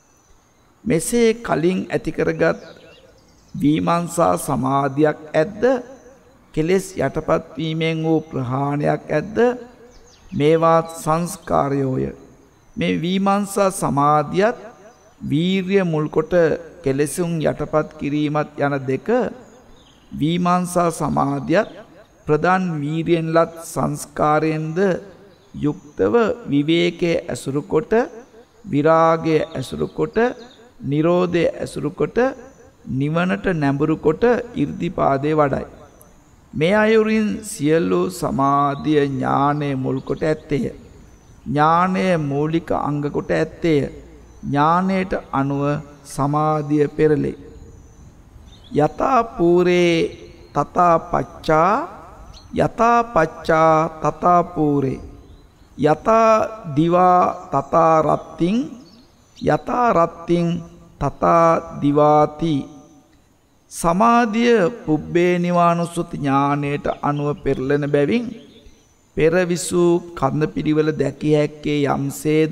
මෙසේ කලින් ඇති කරගත් විමර්ශා සමාධියක් ඇද්ද කෙලෙස් යටපත් වීමෙන් වූ ප්‍රහාණයක් ඇද්ද මේවා සංස්කාරයෝය. මේ විමර්ශා සමාධියත් වීර්ය මුල් කොට කෙලෙසුන් යටපත් කිරීමත් යන දෙක විමර්ශා සමාධියත් ප්‍රධාන වීර්යෙන් ලත් සංස්කාරයෙන්ද යුක්තව විවේකයේ ඇසුරු කොට විරාගයේ ඇසුරු කොට නිරෝධයේ ඇසුරු කොට නිවනට නැඹුරු කොට 이르දිපාදේ වඩයි. මේ අයුරින් සියලු සමාධිය ඥානයේ මුල් කොට ඇත්තේය. ඥානයේ මූලික අංග කොට ඇත්තේය. ඥානයට අනුව සමාධිය පෙරලේ. යතා පූරේ තතා පච්චා යතා පච්චා තතා පූරේ යතා දිවා තතා රත්තිං යතා රත්තිං තතා දිවාති. සමාධිය පුබ්බේ නිවානුස්සති ඥානයට අනුව පෙරලෙන බැවින් පෙරවිසූ කඳ පිළිවෙල දැකිය හැක්කේ යම්සේද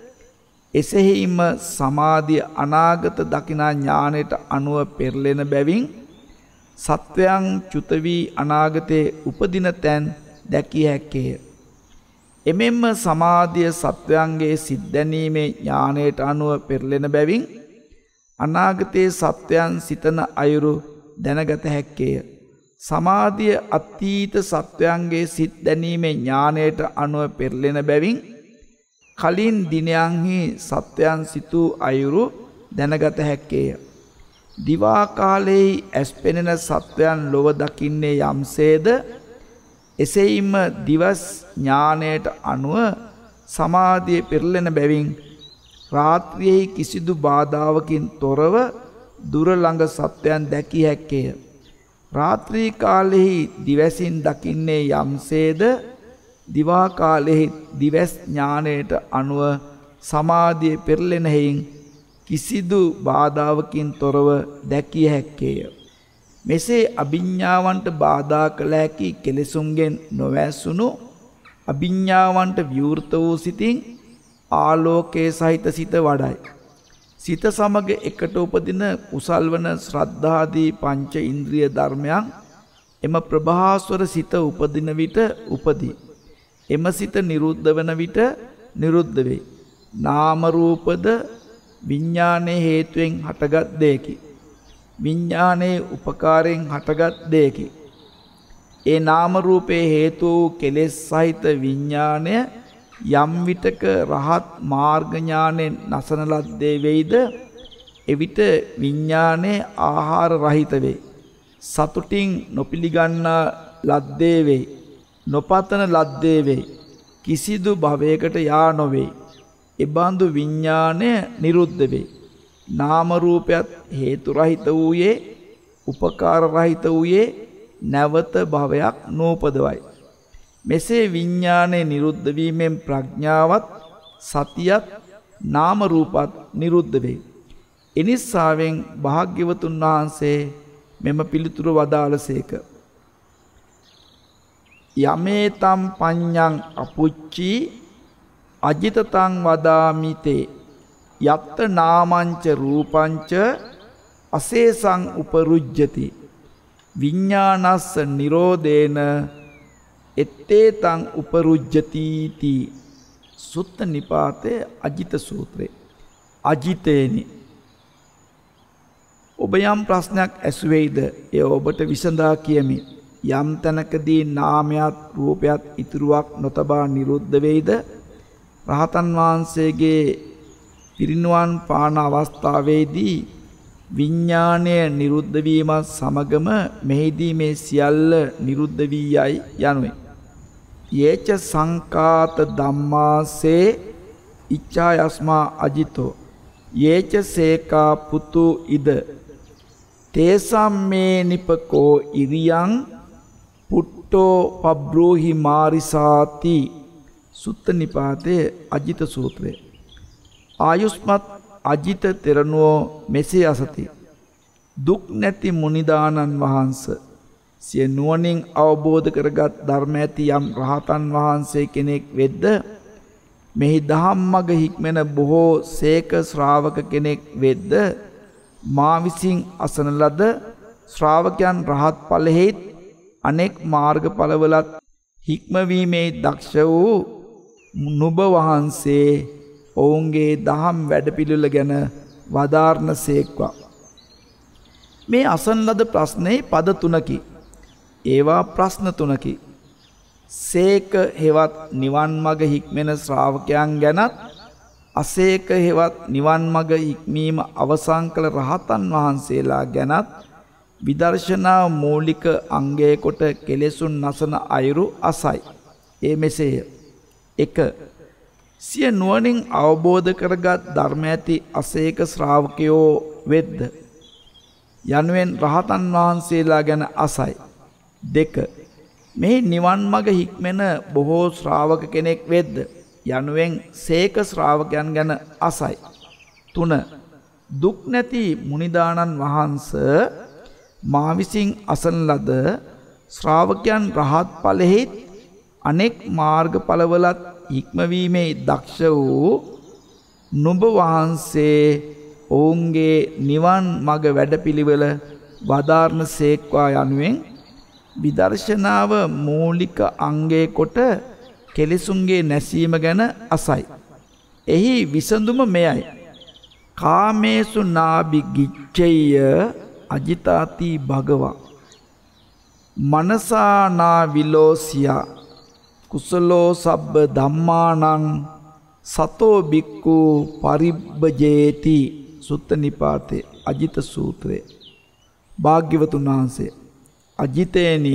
එසෙහිම සමාධිය අනාගත දකිනා ඥානයට අනුව පෙරලෙන බැවින් සත්වයන් චුත වී අනාගතයේ උපදින තැන් දැකිය හැක්කේය. එමෙන්ම සමාධිය සත්වයන්ගේ සිත් දැනීමේ ඥානයට අනුව පෙරලෙන බැවින් අනාගතයේ සත්වයන් සිතන අයුරු දැනගත හැක්කේය. සමාධිය අතීත සත්වයන්ගේ සිත් දැනීමේ ඥානයට අනුව පෙරලෙන බැවින් කලින් දිනයන්හි සත්වයන් සිතූ අයුරු දැනගත හැක්කේය. දිවා කාලයේ ඇස් පෙනෙන සත්වයන් ලොව දකින්නේ යම්සේද එසෙයින්ම දිවස් ඥානයට අනුව සමාධිය පෙරලෙන බැවින් රාත්‍රියේ කිසිදු බාධාවකින් තොරව දුර ළඟ සත්වයන් දැකිය හැක්කේය. රාත්‍රී කාලෙහි දිවසින් දකින්නේ යම්සේද දිවා කාලෙහි දිවස් ඥානයට අනුව සමාධිය පෙරලෙන හේයින් කිසිදු බාධාවකින් තොරව දැකිය හැක්කේය. මෙසේ අභිඥාවන්ට බාධා කළ හැකි කෙලෙසුන්ගෙන් නොවැසුණු අභිඥාවන්ට විවෘත වූ සිතින් ආලෝකයේ සහිත සිත වඩයි. සිත සමග එකට උපදින කුසල් වන ශ්‍රද්ධාදී පංච ඉන්ද්‍රිය ධර්මයන් එම ප්‍රභාස්වර සිත උපදින විට උපදී. එම සිත නිරුද්ධ වන විට නිරුද්ධ වේ. නාම රූපද විඥානයේ හේතුවෙන් හටගත් දෙයකි. විඥානයේ උපකාරයෙන් හටගත් දෙයකි. ඒ නාම රූපේ හේතු වූ කෙලෙස් සහිත විඥානය යම් විටක රහත් මාර්ග ඥානෙන් නසන ලද්දේ වෙයිද එවිට විඥානයේ ආහාර රහිත වේ. සතුටින් නොපිළිගන්නා ලද්දේ වේ. නොපතන ලද්දේ වේ. කිසිදු භවයකට යා නොවේ. එබඳු විඥානය නිරුද්ධ වේ. නාම රූපයත් හේතු රහිත වූයේ උපකාර රහිත වූයේ නැවත භවයක් නූපදවයි. මෙසේ විඥානයේ නිරුද්ධ වීමෙන් ප්‍රඥාවත් සතියත් නාම රූපත් නිරුද්ධ වේ. එනිසාවෙන් භාග්‍යවතුන් වහන්සේ මෙම පිළිතුරු වදාළසේක. යමේතම් පඤ්ඤං අපුච්චි අජිතතං වදාමිතේ යත්ත නාමංච රූපංච අසේසං උපරුජ්ජති විඥානස්ස නිරෝධේන එත්තේතං උපරුජ්ජති තී. සුත්ත නිපාතේ අජිත සූත්‍රේ. අජිතේනි. ඔබ යම් ප්‍රශ්නයක් ඇසුවේද එය ඔබට විසඳා කියමි. යම් තැනකදී නාමයත් රූපයත් ඉතුරුවක් නොතබා නිරුද්ධ වෙයිද රහතන් වහන්සේගේ පිරිනුවන් පාන අවස්ථාවේදී විඥාණය නිරුද්ධ වීමත් සමගම මෙහිදී මේ සියල්ල නිරුද්ධ වී යයි යනුයි. යේච සංකාත ධම්මාසේ ඉච්ඡා යස්මා අජිතෝ යේච සේකා පුතු ඉද තේසම්මේ නිපකෝ ඉරියං පුට්ටෝ පබ්‍රෝහි මාරිසාති සුත්ත නිපාතේ අජිත සූත්‍රය. ආයුෂ්මත් අජිත තෙරණුවෝ මෙසේ අසති. දුක් නැති මුනිදානන් වහන්ස සිය නුවණින් අවබෝධ කරගත් ධර්ම ඇති යම් රහතන් වහන්සේ කෙනෙක් වෙද්ද මෙහි දහම් මඟ හික්මෙන බොහෝ සේක ශ්‍රාවක කෙනෙක් වෙද්ද මා විසින් අසන ලද ශ්‍රාවකයන් රහත් ඵලෙහිත් අනෙක් මාර්ගඵලවලත් හික්මවීමේ දක්ෂ වූ නුඹ වහන්සේ ඔවුන්ගේ දහම් වැඩපිළිවෙල ගැන වදාරන සේක්වා. මේ අසන ලද ප්‍රශ්නේ පද තුනකි. ඒවා ප්‍රශ්න තුනකි. සේක හෙවත් නිවන් මඟ හික්මෙන ශ්‍රාවකයන් ගැනත් අසේක හෙවත් නිවන් මඟ හික්මීම අවසන් කළ රහතන් වහන්සේලා ගැනත් විදර්ශනා මූලික අංගය කොට කෙලෙසුන් නසන අයුරු අසයි. ඒ මෙසේය. 1. සිය නුවණින් අවබෝධ කරගත් ධර්ම ඇති අසේක ශ්‍රාවකයෝ වෙද්ද යනුවෙන් රහතන් වහන්සේලා ගැන අසයි. 2. මේ නිවන් මඟ හික්මෙන බොහෝ ශ්‍රාවක කෙනෙක් වෙද්ද යනුවෙන් සේක ශ්‍රාවකයන් ගැන අසයි. 3. දුක් නැති මුනිදානන් වහන්ස මා විසින් අසන ලද ශ්‍රාවකයන් රහත් ඵලෙහිත් අනෙක් මාර්ගඵලවලත් හික්මවීමේ දක්ෂ වූ නුඹ වහන්සේ ඔවුන්ගේ නිවන් මඟ වැඩපිළිවෙල වදාරන සේක්වා යනුවෙන් විදර්ශනාව මූලික අංගය කොට කෙලෙසුන්ගේ නැසීම ගැන අසයි. එහි විසඳුම මෙයයි. කාමේසු නාබි ගිච්ඡේය අජිතාති භගවා මනසානා විලෝසියා කුසලෝ සබ්බ ධම්මානං සතෝ බික්ඛු පරිබ්බජේති සුත්ත නිපාතේ අජිත සූත්‍රය. භාග්‍යවතුන් වහන්සේ අජිතේනි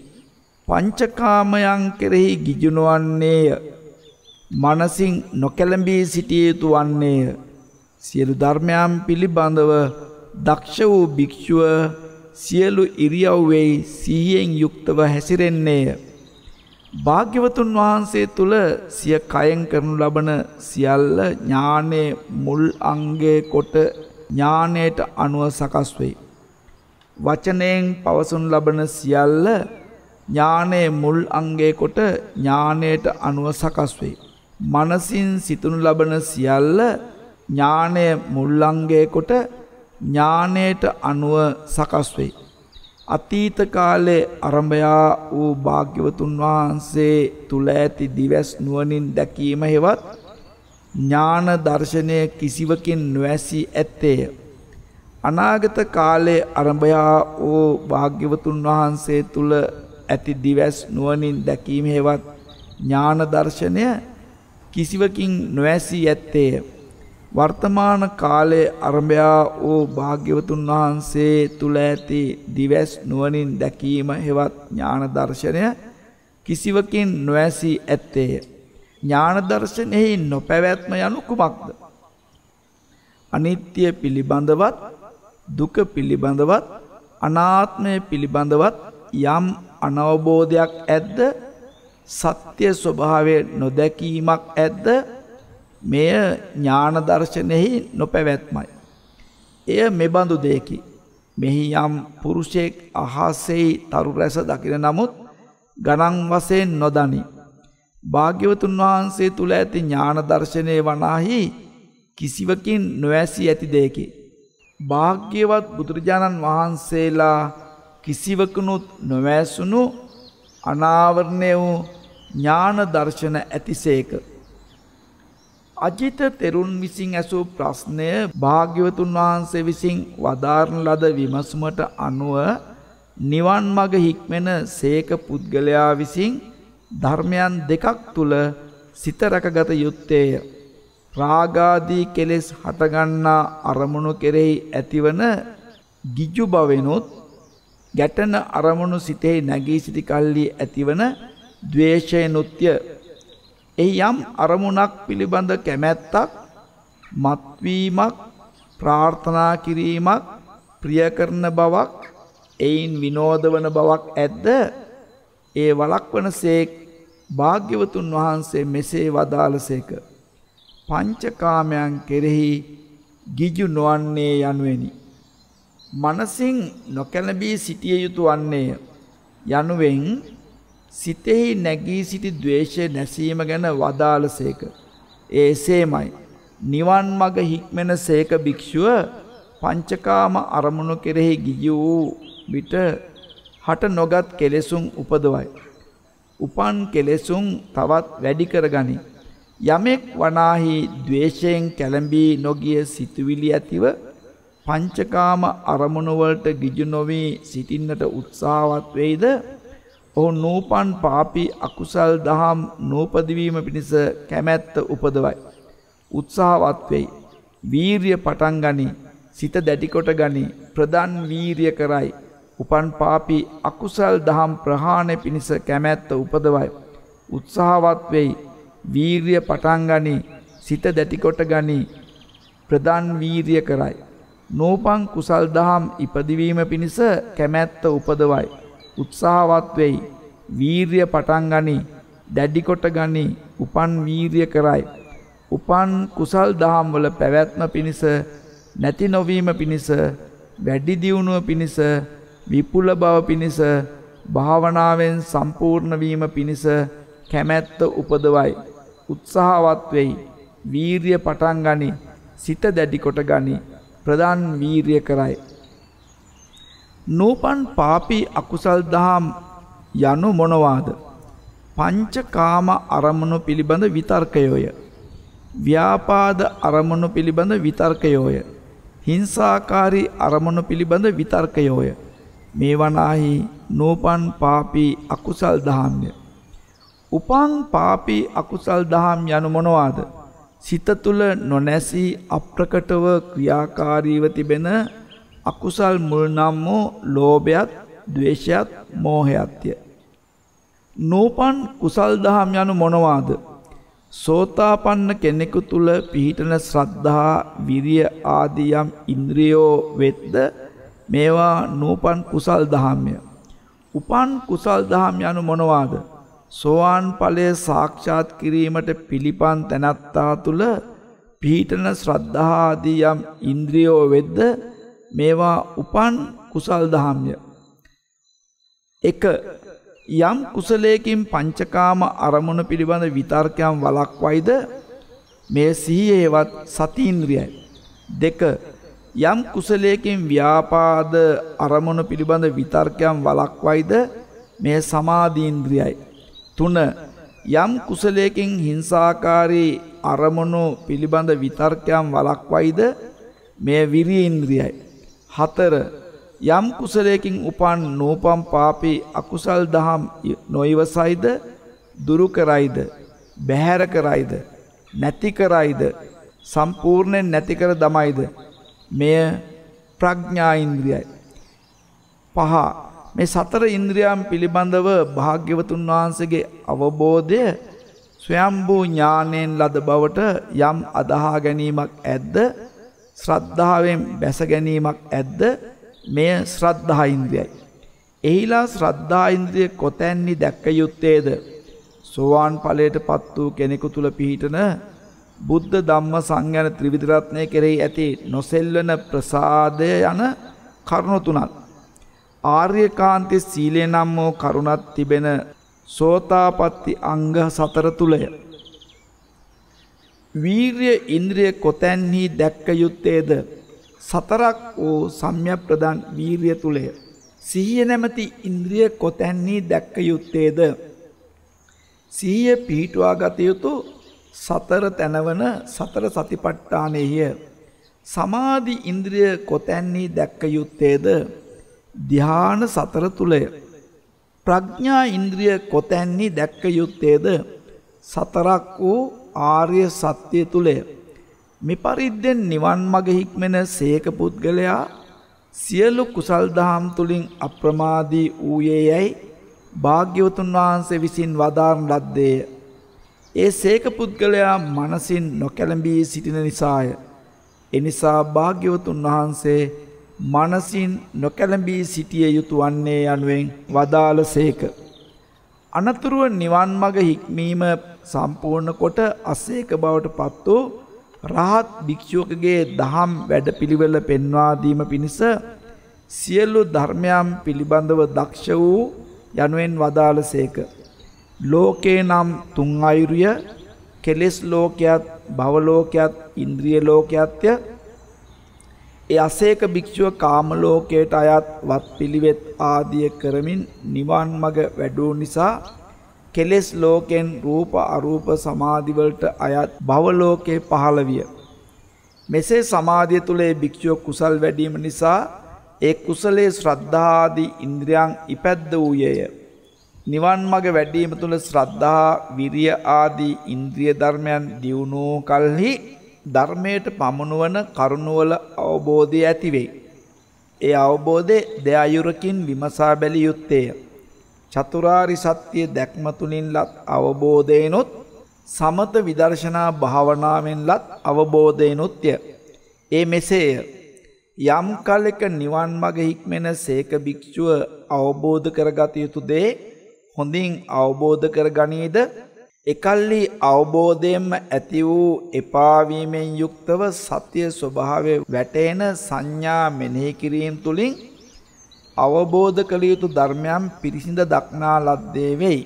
පංචකාමයන් කෙරෙහි ගිජු නොවන්නේය. මනසින් නොකැළඹී සිටිය යුතු වන්නේය. සියලු ධර්මයන් පිළිබඳව දක්ෂ වූ භික්ෂුව සියලු ඉරියව්වේ සිහියෙන් යුක්තව හැසිරෙන්නේය. භාග්‍යවතුන් වහන්සේ තුල සිය කයෙන් කරනු ලබන සියල්ල ඥානයේ මුල් අංගයේ කොට ඥානයට අනුව සකස් වෙයි. වචනයෙන් පවසනු ලබන සියල්ල ඥානයේ මුල් අංගයේ කොට ඥානයට අනුව සකස් වෙයි. මනසින් සිතනු ලබන සියල්ල ඥානයේ මුල් අංගයේ කොට ඥානයට අනුව සකස් වෙයි. අතීත කාලයේ ආරම්භයා වූ භාග්‍යවතුන් වහන්සේ තුල ඇති දිවස් නුවණින් දැකීම හෙවත් ඥාන දර්ශනය කිසිවකින් නොඇසී ඇත්තේය. අනාගත කාලයේ ආරම්භයා වූ භාග්‍යවතුන් වහන්සේ තුල ඇති දිවස් නුවණින් දැකීම හෙවත් ඥාන දර්ශනය කිසිවකින් නොඇසී ඇත්තේය. වර්තමාන කාලයේ ආරම්භයා වූ භාග්‍යවතුන් වහන්සේ තුල ඇති දිවස් නුවණින් දැකීම හෙවත් ඥාන දර්ශනය කිසිවකින් නොඇසී ඇත්තේය. ඥාන දර්ශනයෙහි නොපැවැත්ම යනු කුමක්ද? අනිත්‍ය පිළිබඳවත් දුක පිළිබඳවත් අනාත්මය පිළිබඳවත් යම් අනවබෝධයක් ඇද්ද? සත්‍ය ස්වභාවය නොදැකීමක් ඇද්ද? මෙය ඥාන දර්ශනයෙහි නොපැවැත්මයි. එය මෙබඳු දෙයකි. මෙහි යම් පුරුෂයෙක් අහසෙහි තරු රැස දකින නමුත් ගණන් වශයෙන් නොදනි. භාග්‍යවතුන් වහන්සේ තුල ඇති ඥාන දර්ශනයේ වනාහි කිසිවකින් නොඇසී ඇති දෙයකි. භාග්‍යවත් බුදුරජාණන් වහන්සේලා කිසිවකුනුත් නොවැසුණු අනාවරණය වූ ඥාන දර්ශන ඇතිසේක. අජිත තෙරුන් විසින් ඇසූ ප්‍රශ්නය භාග්‍යවතුන් වහන්සේ විසින් වදාරන ලද විමසුමට අනුව නිවන් මඟ හික්මෙන සේක පුද්ගලයා විසින් ධර්මයන් දෙකක් තුල සිත රැකගත යුත්තේය. රාගාදී කෙලෙස් හටගන්නා අරමුණු කෙරෙහි ඇතිවන ගිජු බවෙනුත් ගැටන අරමුණු සිතෙහි නැගී සිටි කල්ලි ඇතිවන ද්වේෂයනුත්ය. එහි යම් අරමුණක් පිළිබඳ කැමැත්තක්, මත්වීමක්, ප්‍රාර්ථනා කිරීමක්, ප්‍රිය කරන බවක්, එයින් විනෝදවන බවක් ඇද්ද? ඒ වළක්වනසේක් භාග්‍යවතුන් වහන්සේ මෙසේ වදාළසේක. පංචකාමයන් කෙරෙහි ගිජු නොවන්නේ යනුවෙනි. මනසින් නොකැළඹී සිටිය යුතු වන්නේය යනුවෙන් සිතෙහි නැගී සිටි ද්වේෂය නැසීම ගැන වදාළසේක. ඒ එසේමයි. නිවන් මඟ හික්මෙන සේක භික්ෂුව පංචකාම අරමුණු කෙරෙහි ගිජු වූ විට හට නොගත් කෙලෙසුන් උපදවයි. උපන් කෙලෙසුන් තවත් වැඩි කරගනි. යමෙක් වනාහි ද්වේෂයෙන් කැළඹී නොගිය සිතුවිලි ඇතිව පංචකාම අරමුණු වලට ගිජු නොවි සිටින්නට උත්සාහවත් වෙයිද? ඔහු නූපන් පාපී අකුසල් දහම් නූපදවීම පිණිස කැමැත්ත උපදවයි. උත්සාහවත් වෙයි. වීරිය පටන් ගනි. සිත දැඩිකොට ගනි. ප්‍රධාන වීරිය කරයි. උපන් පාපී අකුසල් දහම් ප්‍රහාණය පිණිස කැමැත්ත උපදවයි. උත්සාහවත් වෙයි. වීරිය පටන් ගනි. සිත දැඩිකොට ගනි. ප්‍රධාන වීරිය කරයි. නූපන් කුසල් දහම් ඉපදවීම පිණිස කැමැත්ත උපදවයි. උත්සාහවත් වෙයි. වීරිය පටන් ගනි. දැඩිකොට ගනි. උපන් වීරිය කරයි. උපන් කුසල් දහම් වල පැවැත්ම පිණිස, නැති නොවීම පිණිස, වැඩි දියුණුව පිණිස, විපුල බව පිණිස, භාවනාවෙන් සම්පූර්ණ වීම පිණිස කැමැත්ත උපදවයි. උත්සාහවත් වෙයි. වීරිය පටන් ගනි. සිත දැඩිකොට ගනි. ප්‍රධාන වීරිය කරයි. නූපන් පාපී අකුසල් දහම් යනු මොනවාද? පංචකාම අරමුණු පිළිබඳ විතර්කයෝය. ව්‍යාපාද අරමුණු පිළිබඳ විතර්කයෝය. හිංසාකාරී අරමුණු පිළිබඳ විතර්කයෝය. මේ වනාහි නූපන් පාපී අකුසල් දහම්ය. උපන් පාපී අකුසල් දහම් යනු මොනවාද? සිත තුළ නොනැසී අප්‍රකටව ක්‍රියාකාරීව තිබෙන අකුසල් මුල් නම් වූ ලෝභයත්, ද්වේෂයත්, මෝහයත්ය. නූපන් කුසල් දහම් යනු මොනවාද? සෝතාපන්න කෙනෙකු තුළ පිහිටන ශ්‍රද්ධා, විරිය ආදී යම් ඉන්ද්‍රියෝ වෙද්ද මේවා නූපන් කුසල් දහම්ය. උපන් කුසල් දහම් යනු මොනවාද? සෝවාන් ඵලය සාක්ෂාත් කිරීමට පිළිපන් තැනැත්තා තුළ පිහිටන ශ්‍රද්ධා ආදී යම් ඉන්ද්‍රියෝ වෙද්ද මේවා උපන් කුසල් දහම්ය. 1. යම් කුසලයකින් පංචකාම අරමුණු පිළිබඳ විතර්කයන් වළක්වයිද මේ සිහියේවත් සතීන්ද්‍රියයි. 2. යම් කුසලයකින් ව්‍යාපාද අරමුණු පිළිබඳ විතර්කයන් වළක්වයිද මේ සමාධීන්ද්‍රියයි. 3. යම් කුසලයකින් හිංසාකාරී අරමුණු පිළිබඳ විතර්කයන් වළක්වයිද මේ විරියේන්ද්‍රියයි. 4. යම් කුසලයකින් උපන් නූපන් පාපී අකුසල් දහම් නොයිවසයිද, දුරු කරයිද, බැහැර කරයිද, නැති කරයිද, සම්පූර්ණයෙන් නැති කර දමයිද මෙය ප්‍රඥා ඉන්ද්‍රියයි. 5. මේ සතර ඉන්ද්‍රියන් පිළිබඳව භාග්‍යවතුන් වහන්සේගේ අවබෝධය ස්වයම්භූ ඥාණයෙන් ලද බවට යම් අදහා ගැනීමක් ඇද්ද, ශ්‍රද්ධාවෙන් බැස ගැනීමක් ඇද්ද මෙය ශ්‍රද්ධා ඉන්ද්‍රියයි. එහිලා ශ්‍රද්ධා ඉන්ද්‍රිය කොතැන්හි දැක්ක යුත්තේද? සෝවාන් ඵලයට පත් වූ කෙනෙකු තුල පිහිටන බුද්ධ ධම්ම සංඝ යන ත්‍රිවිධ රත්නය කෙරෙහි ඇති නොසෙල්වන ප්‍රසාදය යන කරුණු තුනක්. ආර්යකාන්ති සීලය නම් වූ කරුණක් තිබෙන සෝතාපට්ටි අංග 4 තුලය. වීර්ය ඉන්ද්‍රිය කොතැන්හි දැක්ක යුත්තේද? 4ක් වූ සම්‍යක් ප්‍රදාන් වීර්ය තුලය. සිහිය නැමැති ඉන්ද්‍රිය කොතැන්හි දැක්ක යුත්තේද? සිහිය පිහිටුවා ගත යුතු 4 තැනවන 4 සතිපට්ඨානෙහිය. සමාධි ඉන්ද්‍රිය කොතැන්හි දැක්ක යුත්තේද? ධ්‍යාන 4 තුලය. ප්‍රඥා ඉන්ද්‍රිය කොතැන්හි දැක්ක යුත්තේද? 4ක් වූ ආර්ය සත්‍ය තුලය. මෙපරිද්දෙන් නිවන් මඟ හික්මෙන සේක පුද්ගලයා සියලු කුසල් දහම් තුලින් අප්‍රමාදී වූයේ යයි භාග්‍යවතුන් වහන්සේ විසින් වදාරන ලද්දේය. ඒ සේක පුද්ගලයා මනසින් නොකැළඹී සිටින නිසාය. එනිසා භාග්‍යවතුන් වහන්සේ මනසින් නොකැළඹී සිටිය යුතු වන්නේ යනුවෙන් වදාළසේක. අනතුරුව නිවන් මඟ හික්මීම සම්පූර්ණ කොට අසේක බවට පත් වූ රහත් භික්ෂුවකගේ දහම් වැඩපිළිවෙල පෙන්වා දීම පිණිස සියලු ධර්මයන් පිළිබඳව දක්ෂ වූ යනුවෙන් වදාළසේක. ලෝකේ නම් තුන් අයුරිය කෙලෙස් ලෝකයක්, භව ලෝකයක්, ඉන්ද්‍රිය ලෝකයත්ය. ඒ අසේක භික්ෂුව කාම ලෝකයට අයත් වත් පිළිවෙත් ආදිය කරමින් නිවන් මඟ වැඩූ නිසා කෙලෙස් ලෝකෙන් රූප අරූප සමාධිවලට අයත් භව ලෝකේ පහළ විය. මෙසේ සමාධිය තුළ ඒ භික්ෂුව කුසල් වැඩීම නිසා ඒ කුසලයේ ශ්‍රද්ධා ආදී ඉන්ද්‍රියන් ඉපැද්ද වූයේය. නිවන් මඟ වැඩීම තුළ ශ්‍රද්ධා, විරිය ආදී ඉන්ද්‍රිය ධර්මයන් දියුණු කලෙහි ධර්මයට පමුණුවන කරුණවල අවබෝධය ඇති වෙයි. ඒ අවබෝධය දෙයයුරකින් විමසා බැලිය යුත්තේය. චතුරාරි සත්‍ය දැක්ම තුලින් ලත් අවබෝධයනොත් සමත විදර්ශනා භාවනාවෙන් ලත් අවබෝධයනොත්ය. ඒ මෙසේය. යම් කලක නිවන් මඟ හික්මෙන සේක භික්ෂුව අවබෝධ කරගත යුතු දේ හොඳින් අවබෝධ කරගනීද, එකල්හි අවබෝධයෙන්ම ඇති වූ එපා වීමෙන් යුක්තව සත්‍ය ස්වභාවය වැටෙන සංඥා මෙනෙහි කිරීම තුලින් අවබෝධ කළ යුතු ධර්මයන් පිරිසිඳ දක්නා ලද්දේ වෙයි.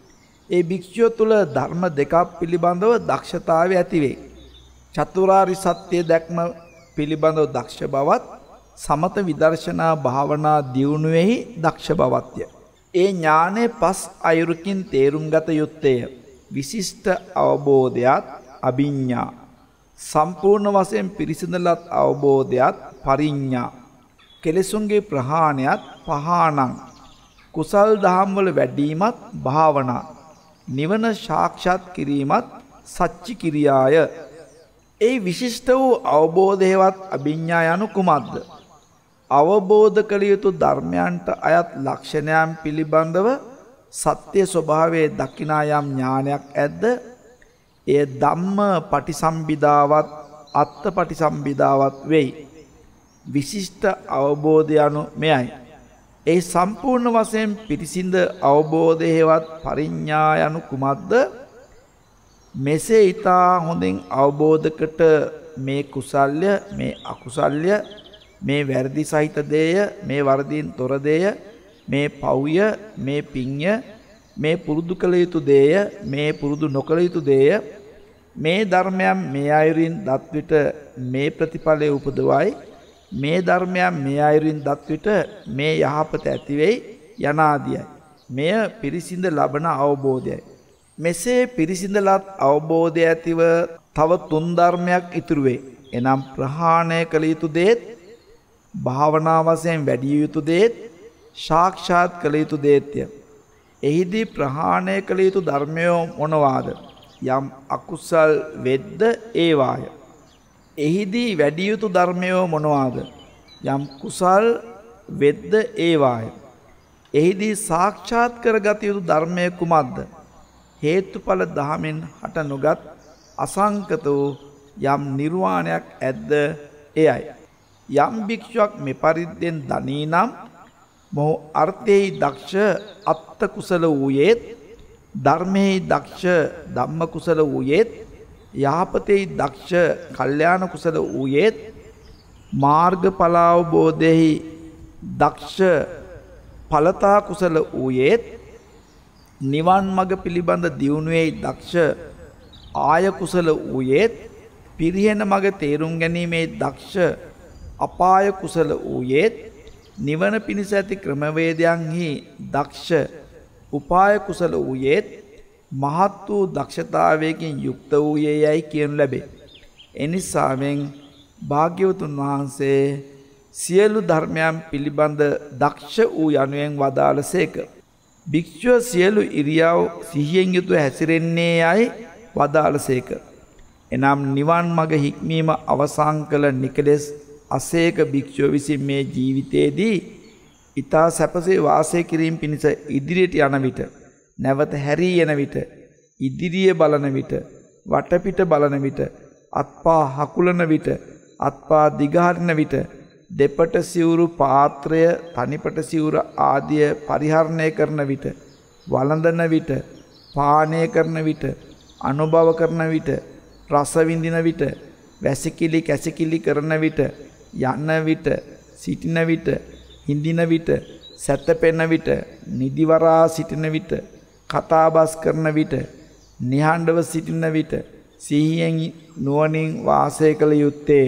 ඒ භික්ෂුව තුළ ධර්ම දෙකක් පිළිබඳව දක්ෂතාවය ඇති වෙයි. චතුරාරි සත්‍ය දැක්ම පිළිබඳව දක්ෂ බවත්, සමත විදර්ශනා භාවනා දියුණුවේහි දක්ෂ බවත්ය. ඒ ඥානය පස් අයුරකින් තේරුම් ගත යුත්තේය. විශිෂ්ට අවබෝධයත් අභිඥා, සම්පූර්ණ වශයෙන් පිරිසිඳලත් අවබෝධයත් පරිඥා, කෙලෙසුන්ගේ ප්‍රහාණයත් පහාණං, කුසල් දහම් වල වැඩීමත් භාවනා, නිවන සාක්ෂාත් කිරීමත් සච්චි කිරියාය. ඒ විශිෂ්ට වූ අවබෝධයවත් අභිඥා යනු කුමක්ද? අවබෝධ කළ යුතු ධර්මයන්ට අයත් ලක්ෂණයන් පිළිබඳව සත්‍ය ස්වභාවයේ දකිනා යම් ඥානයක් ඇද්ද? එය ධම්ම පටිසම්භිදාවත් අත්ථ පටිසම්භිදාවත් වෙයි. විශිෂ්ට අවබෝධය යනු මෙයයි. ඒ සම්පූර්ණ වශයෙන් පිරිසිඳ අවබෝධයවත් පරිඥා යනු කුමක්ද? මෙසේ ඊතා හොඳින් අවබෝධකට මේ කුසල්ය, මේ අකුසල්ය, මේ වැරදි සහිත දේය, මේ වරදින් තොර දේය, මේ පව්‍ය, මේ පිඤ්ඤ, මේ පුරුදු කළ යුතු දේය, මේ පුරුදු නොකළ යුතු දේය, මේ ධර්මයන් මේ අයුරින් දත් විට මේ ප්‍රතිඵලය උපදවයි, මේ ධර්මයන් මේ අයුරින් දත් විට මේ යහපත ඇති වෙයි යනාදියයි. මෙය පිරිසිඳ ලබන අවබෝධයයි. මෙසේ පිරිසිඳලත් අවබෝධය ඇතිව තව තුන් ධර්මයක් ඉතුරු වේ. එනම් ප්‍රහාණය කළ යුතු දේත්, භාවනා වශයෙන් වැඩි යුතු දේත්, සාක්ෂාත් කළ යුතු දේත්ය. එහිදී ප්‍රහාණය කළ යුතු ධර්මය මොනවාද? යම් අකුසල් වෙද්ද ඒවාය. එහිදී වැඩි යුතු ධර්මය මොනවාද? යම් කුසල් වෙද්ද ඒවාය. එහිදී සාක්ෂාත් කරගත යුතු ධර්මය කුමක්ද? හේතුඵල දහමෙන් හට නොගත් අසංකත වූ යම් නිර්වාණයක් ඇද්ද එයයි. යම් භික්ෂුවක් මෙපරිද්දෙන් දනී නම් මොහු අර්ථයෙහි දක්ෂ අත්ථ කුසල වූයේත්, ධර්මයෙහි දක්ෂ ධම්ම කුසල වූයේත්, යහපතෙහි දක්ෂ කල්යාණ කුසල වූයේත්, මාර්ගඵල අවබෝධයෙහි දක්ෂ ඵලතා කුසල වූයේත්, නිවන් මඟ පිළිබඳ දියුණුවේ දක්ෂ ආය කුසල වූයේත්, පිරිහෙන මඟ තේරුම් ගැනීමේ දක්ෂ අපාය කුසල වූයේත්, නිවන පිණිස ඇති ක්‍රමවේදයන්හි දක්ෂ උපාය කුසල වූයේත්, මහත් වූ දක්ෂතාවයකින් යුක්ත වූයේ යයි කියනු ලැබේ. එනිසාවෙන් භාග්‍යවතුන් වහන්සේ සියලු ධර්මයන් පිළිබඳ දක්ෂ වූ යනුවෙන් වදාළසේක. භික්ෂුව සියලු ඉරියව් සිහියෙන් යුතුව හැසිරෙන්නේ යයි වදාළසේක. එනම් නිවන් මඟ හික්මීම අවසන් කළ නිකලෙස් අසේක භික්ෂුව විසින් මේ ජීවිතයේදී ඊතා සැපසේ වාසය කිරීම පිණිස ඉදිරියට යන විට, නැවත හැරී යන විට, ඉදිරිය බලන විට, වටපිට බලන විට, අත්පා හකුලන විට, අත්පා දිගහරින විට, දෙපට සිවුරු පාත්‍රය, තනිපට සිවුර ආදිය පරිහරණය කරන විට, වළඳන විට, පානය කරන විට, අනුභව කරන විට, රස විඳින විට, වැසිකිලි කැසිකිලි කරන විට, යන විට, සිටින විට, හිඳින විට, සැතපෙන විට, නිදිවරා සිටින විට, කතාබස් කරන විට, නිහඬව සිටින විට සිහියෙන් නුවණින් වාසය කළ යුත්තේය.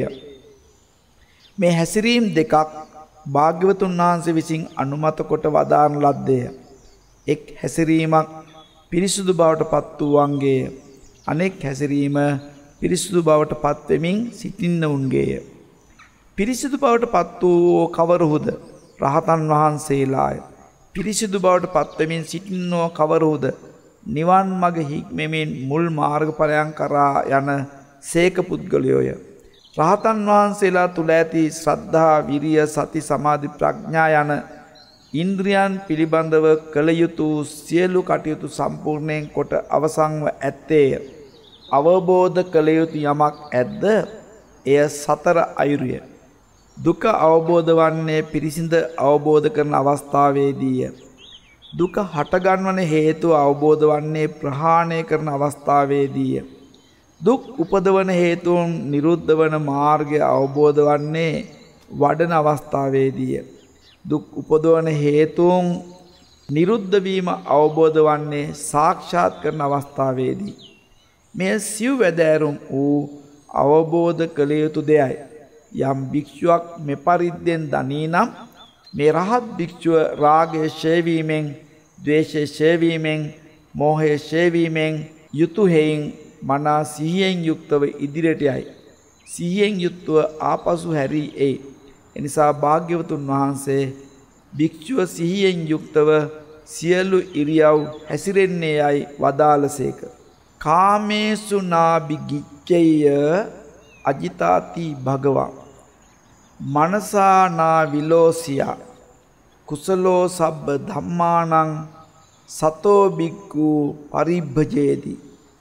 මේ හැසිරීම් දෙකක් භාග්‍යවතුන් වහන්සේ විසින් අනුමත කොට වදාරන ලද්දේය. එක් හැසිරීමක් පිරිසුදු බවට පත් වූවන්ගේය. අනෙක් හැසිරීම පිරිසුදු බවට පත් වෙමින් සිටින්නවුන්ගේය. පිරිසුදු බවට පත් වූ කවරහුද? රහතන් වහන්සේලාය. පිරිසුදු බවට පත් වෙමින් සිටින්නෝ කවරහුද? නිවන් මඟ හික්මෙමින් මුල් මාර්ගඵලයන් කරා යන සේක පුද්ගලයෝය. රහතන් වහන්සේලා තුල ඇති ශ්‍රද්ධා, විරිය, සති, සමාධි, ප්‍රඥා යන ඉන්ද්‍රියන් පිළිබඳව කළ යුතු සියලු කටයුතු සම්පූර්ණයෙන් කොට අවසන්ව ඇත්තේය. අවබෝධ කළ යුතු යමක් ඇද්ද? එය සතර අයුරිය. දුක අවබෝධ වන්නේ පිරිසිඳ අවබෝධ කරන අවස්ථාවේදීය. දුක හටගන්වන හේතුව අවබෝධ වන්නේ ප්‍රහාණය කරන අවස්ථාවේදීය. දුක් උපදවන හේතුන් නිරුද්ධ වන මාර්ගය අවබෝධ වන්නේ වඩන අවස්ථාවේදීය. දුක් උපදවන හේතුන් නිරුද්ධ වීම අවබෝධ වන්නේ සාක්ෂාත් කරන අවස්ථාවේදී. මේ සිව් වැදෑරුම් වූ අවබෝධ කළ යුතු දෙයයි. යම් භික්ෂුවක් මෙපරිද්දෙන් දනී නම් මේ රහත් භික්ෂුව රාගය ඡය වීමෙන්, ද්වේෂය ඡය වීමෙන්, මෝහය ඡය වීමෙන් යුතු හේයින් මනා සිහියෙන් යුක්තව ඉදිරියට යයි. සිහියෙන් යුක්තව ආපසු හැරී එයි. එනිසා භාග්‍යවතුන් වහන්සේ භික්ෂුව සිහියෙන් යුක්තව සියලු ඉරියව් හැසිරෙන්නේ යයි වදාළසේක. කාමේසු නාබිගිච්ඡය අජිතාති භගවා මනසා විලෝසියා කුසලෝ සබ්බ ධම්මානං සතෝ බික්ඛු පරිභජේති.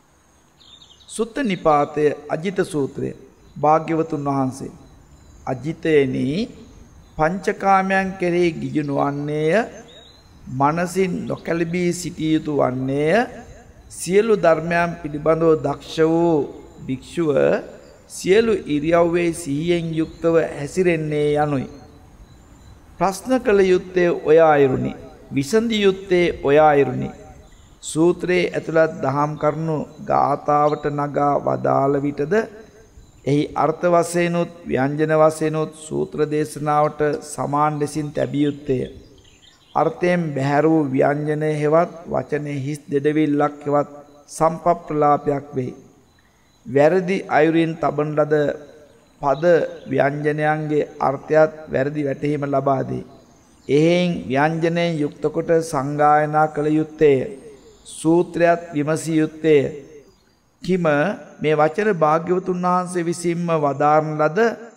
සුත්ත නිපාතයේ අජිත සූත්‍රය. භාග්‍යවතුන් වහන්සේ අජිතේනි පංචකාමයන් කෙරෙහි ගිජු නොවන්නේය, මනසින් නොකැළඹී සිටිය යුතු වන්නේය, සියලු ධර්මයන් පිළිබඳව දක්ෂ වූ භික්ෂුව සියලු ඉරියව්වේ සිහියෙන් යුක්තව හැසිරෙන්නේ යනුයි. ප්‍රශ්න කළ යුත්තේ ඔය අයුරුනි, විසඳිය යුත්තේ ඔය අයුරුනි. සූත්‍රයේ ඇතුළත් දහම් කරුණු ගාථාවට නගා වදාළ විටද එහි අර්ථ වශයෙන්ුත් ව්‍යංජන වශයෙන්ුත් සූත්‍ර දේශනාවට සමාන ලෙසින් තැබිය යුත්තේය. අර්ථයෙන් බැහැර වූ ව්‍යංජනය හෙවත් වචනේ හිස් දෙඩවිල්ලක් හෙවත් සම්පප්‍රලාපයක් වෙයි. වැරදි අයුරින් තබන ලද පද ව්‍යංජනයන්ගේ අර්ථයත් වැරදි වැටහීම ලබා දේ. එහෙන් ව්‍යංජනයෙන් යුක්ත කොට සංගායනා කළ යුත්තේය. සූත්‍රයත් විමසිය යුත්තේය. කිම මේ වචන භාග්‍යවතුන් වහන්සේ විසින්ම වදාරන ලද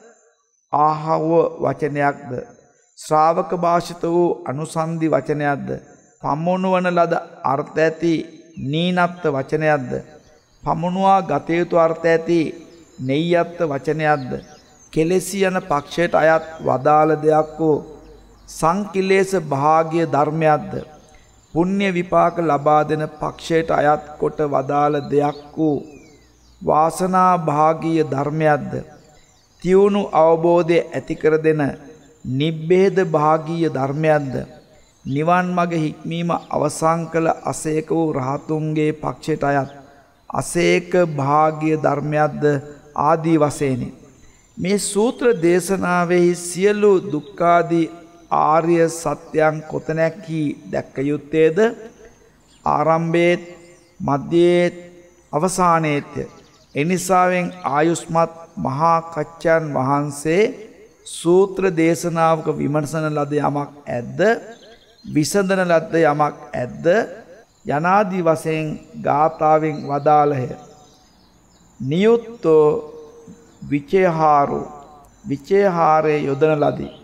ආහව වචනයක්ද? ශ්‍රාවක භාෂිත වූ අනුසන්ධි වචනයක්ද? පමුණුවන ලද අර්ථ ඇති නීනත්ත වචනයක්ද? පමුණුවා ගත යුතු අර්ථ ඇති නෙය්‍යත්ත වචනයක්ද? කෙලෙසි යන පක්ෂයට අයත් වදාළ දෙයක් වූ සංකිලේශ භාග්‍ය ධර්මයක්ද? පුණ්‍ය විපාක ලබා දෙන පක්ෂයට අයත් කොට වදාළ දෙයක් වූ වාසනා භාගීය ධර්මයක්ද? තියුණු අවබෝධය ඇති කර දෙන නිබ්බේද භාගීය ධර්මයක්ද? නිවන් මඟ හික්මීම අවසන් කළ අසේක වූ රහතුන්ගේ පක්ෂයට අයත් අසේක භාගීය ධර්මයක්ද ආදී වශයෙන් මේ සූත්‍ර දේශනාවෙහි සියලු දුක්ඛාදී ආර්ය සත්‍යයන් කොතැනකි දැක්ක යුත්තේද? ආරම්භයේත් මධ්‍යයේත් අවසානයේත්. එනිසාවෙන් ආයුෂ්මත් මහා කච්චයන් වහන්සේ සූත්‍ර දේශනාවක විමර්ශන ලද යමක් ඇද්ද? විසඳන ලද යමක් ඇද්ද? යනාදී වශයෙන් ගාථාවෙන් වදාළහ. නියුත්තෝ විචේහාරෝ විචේහාරයේ යොදන ලදී.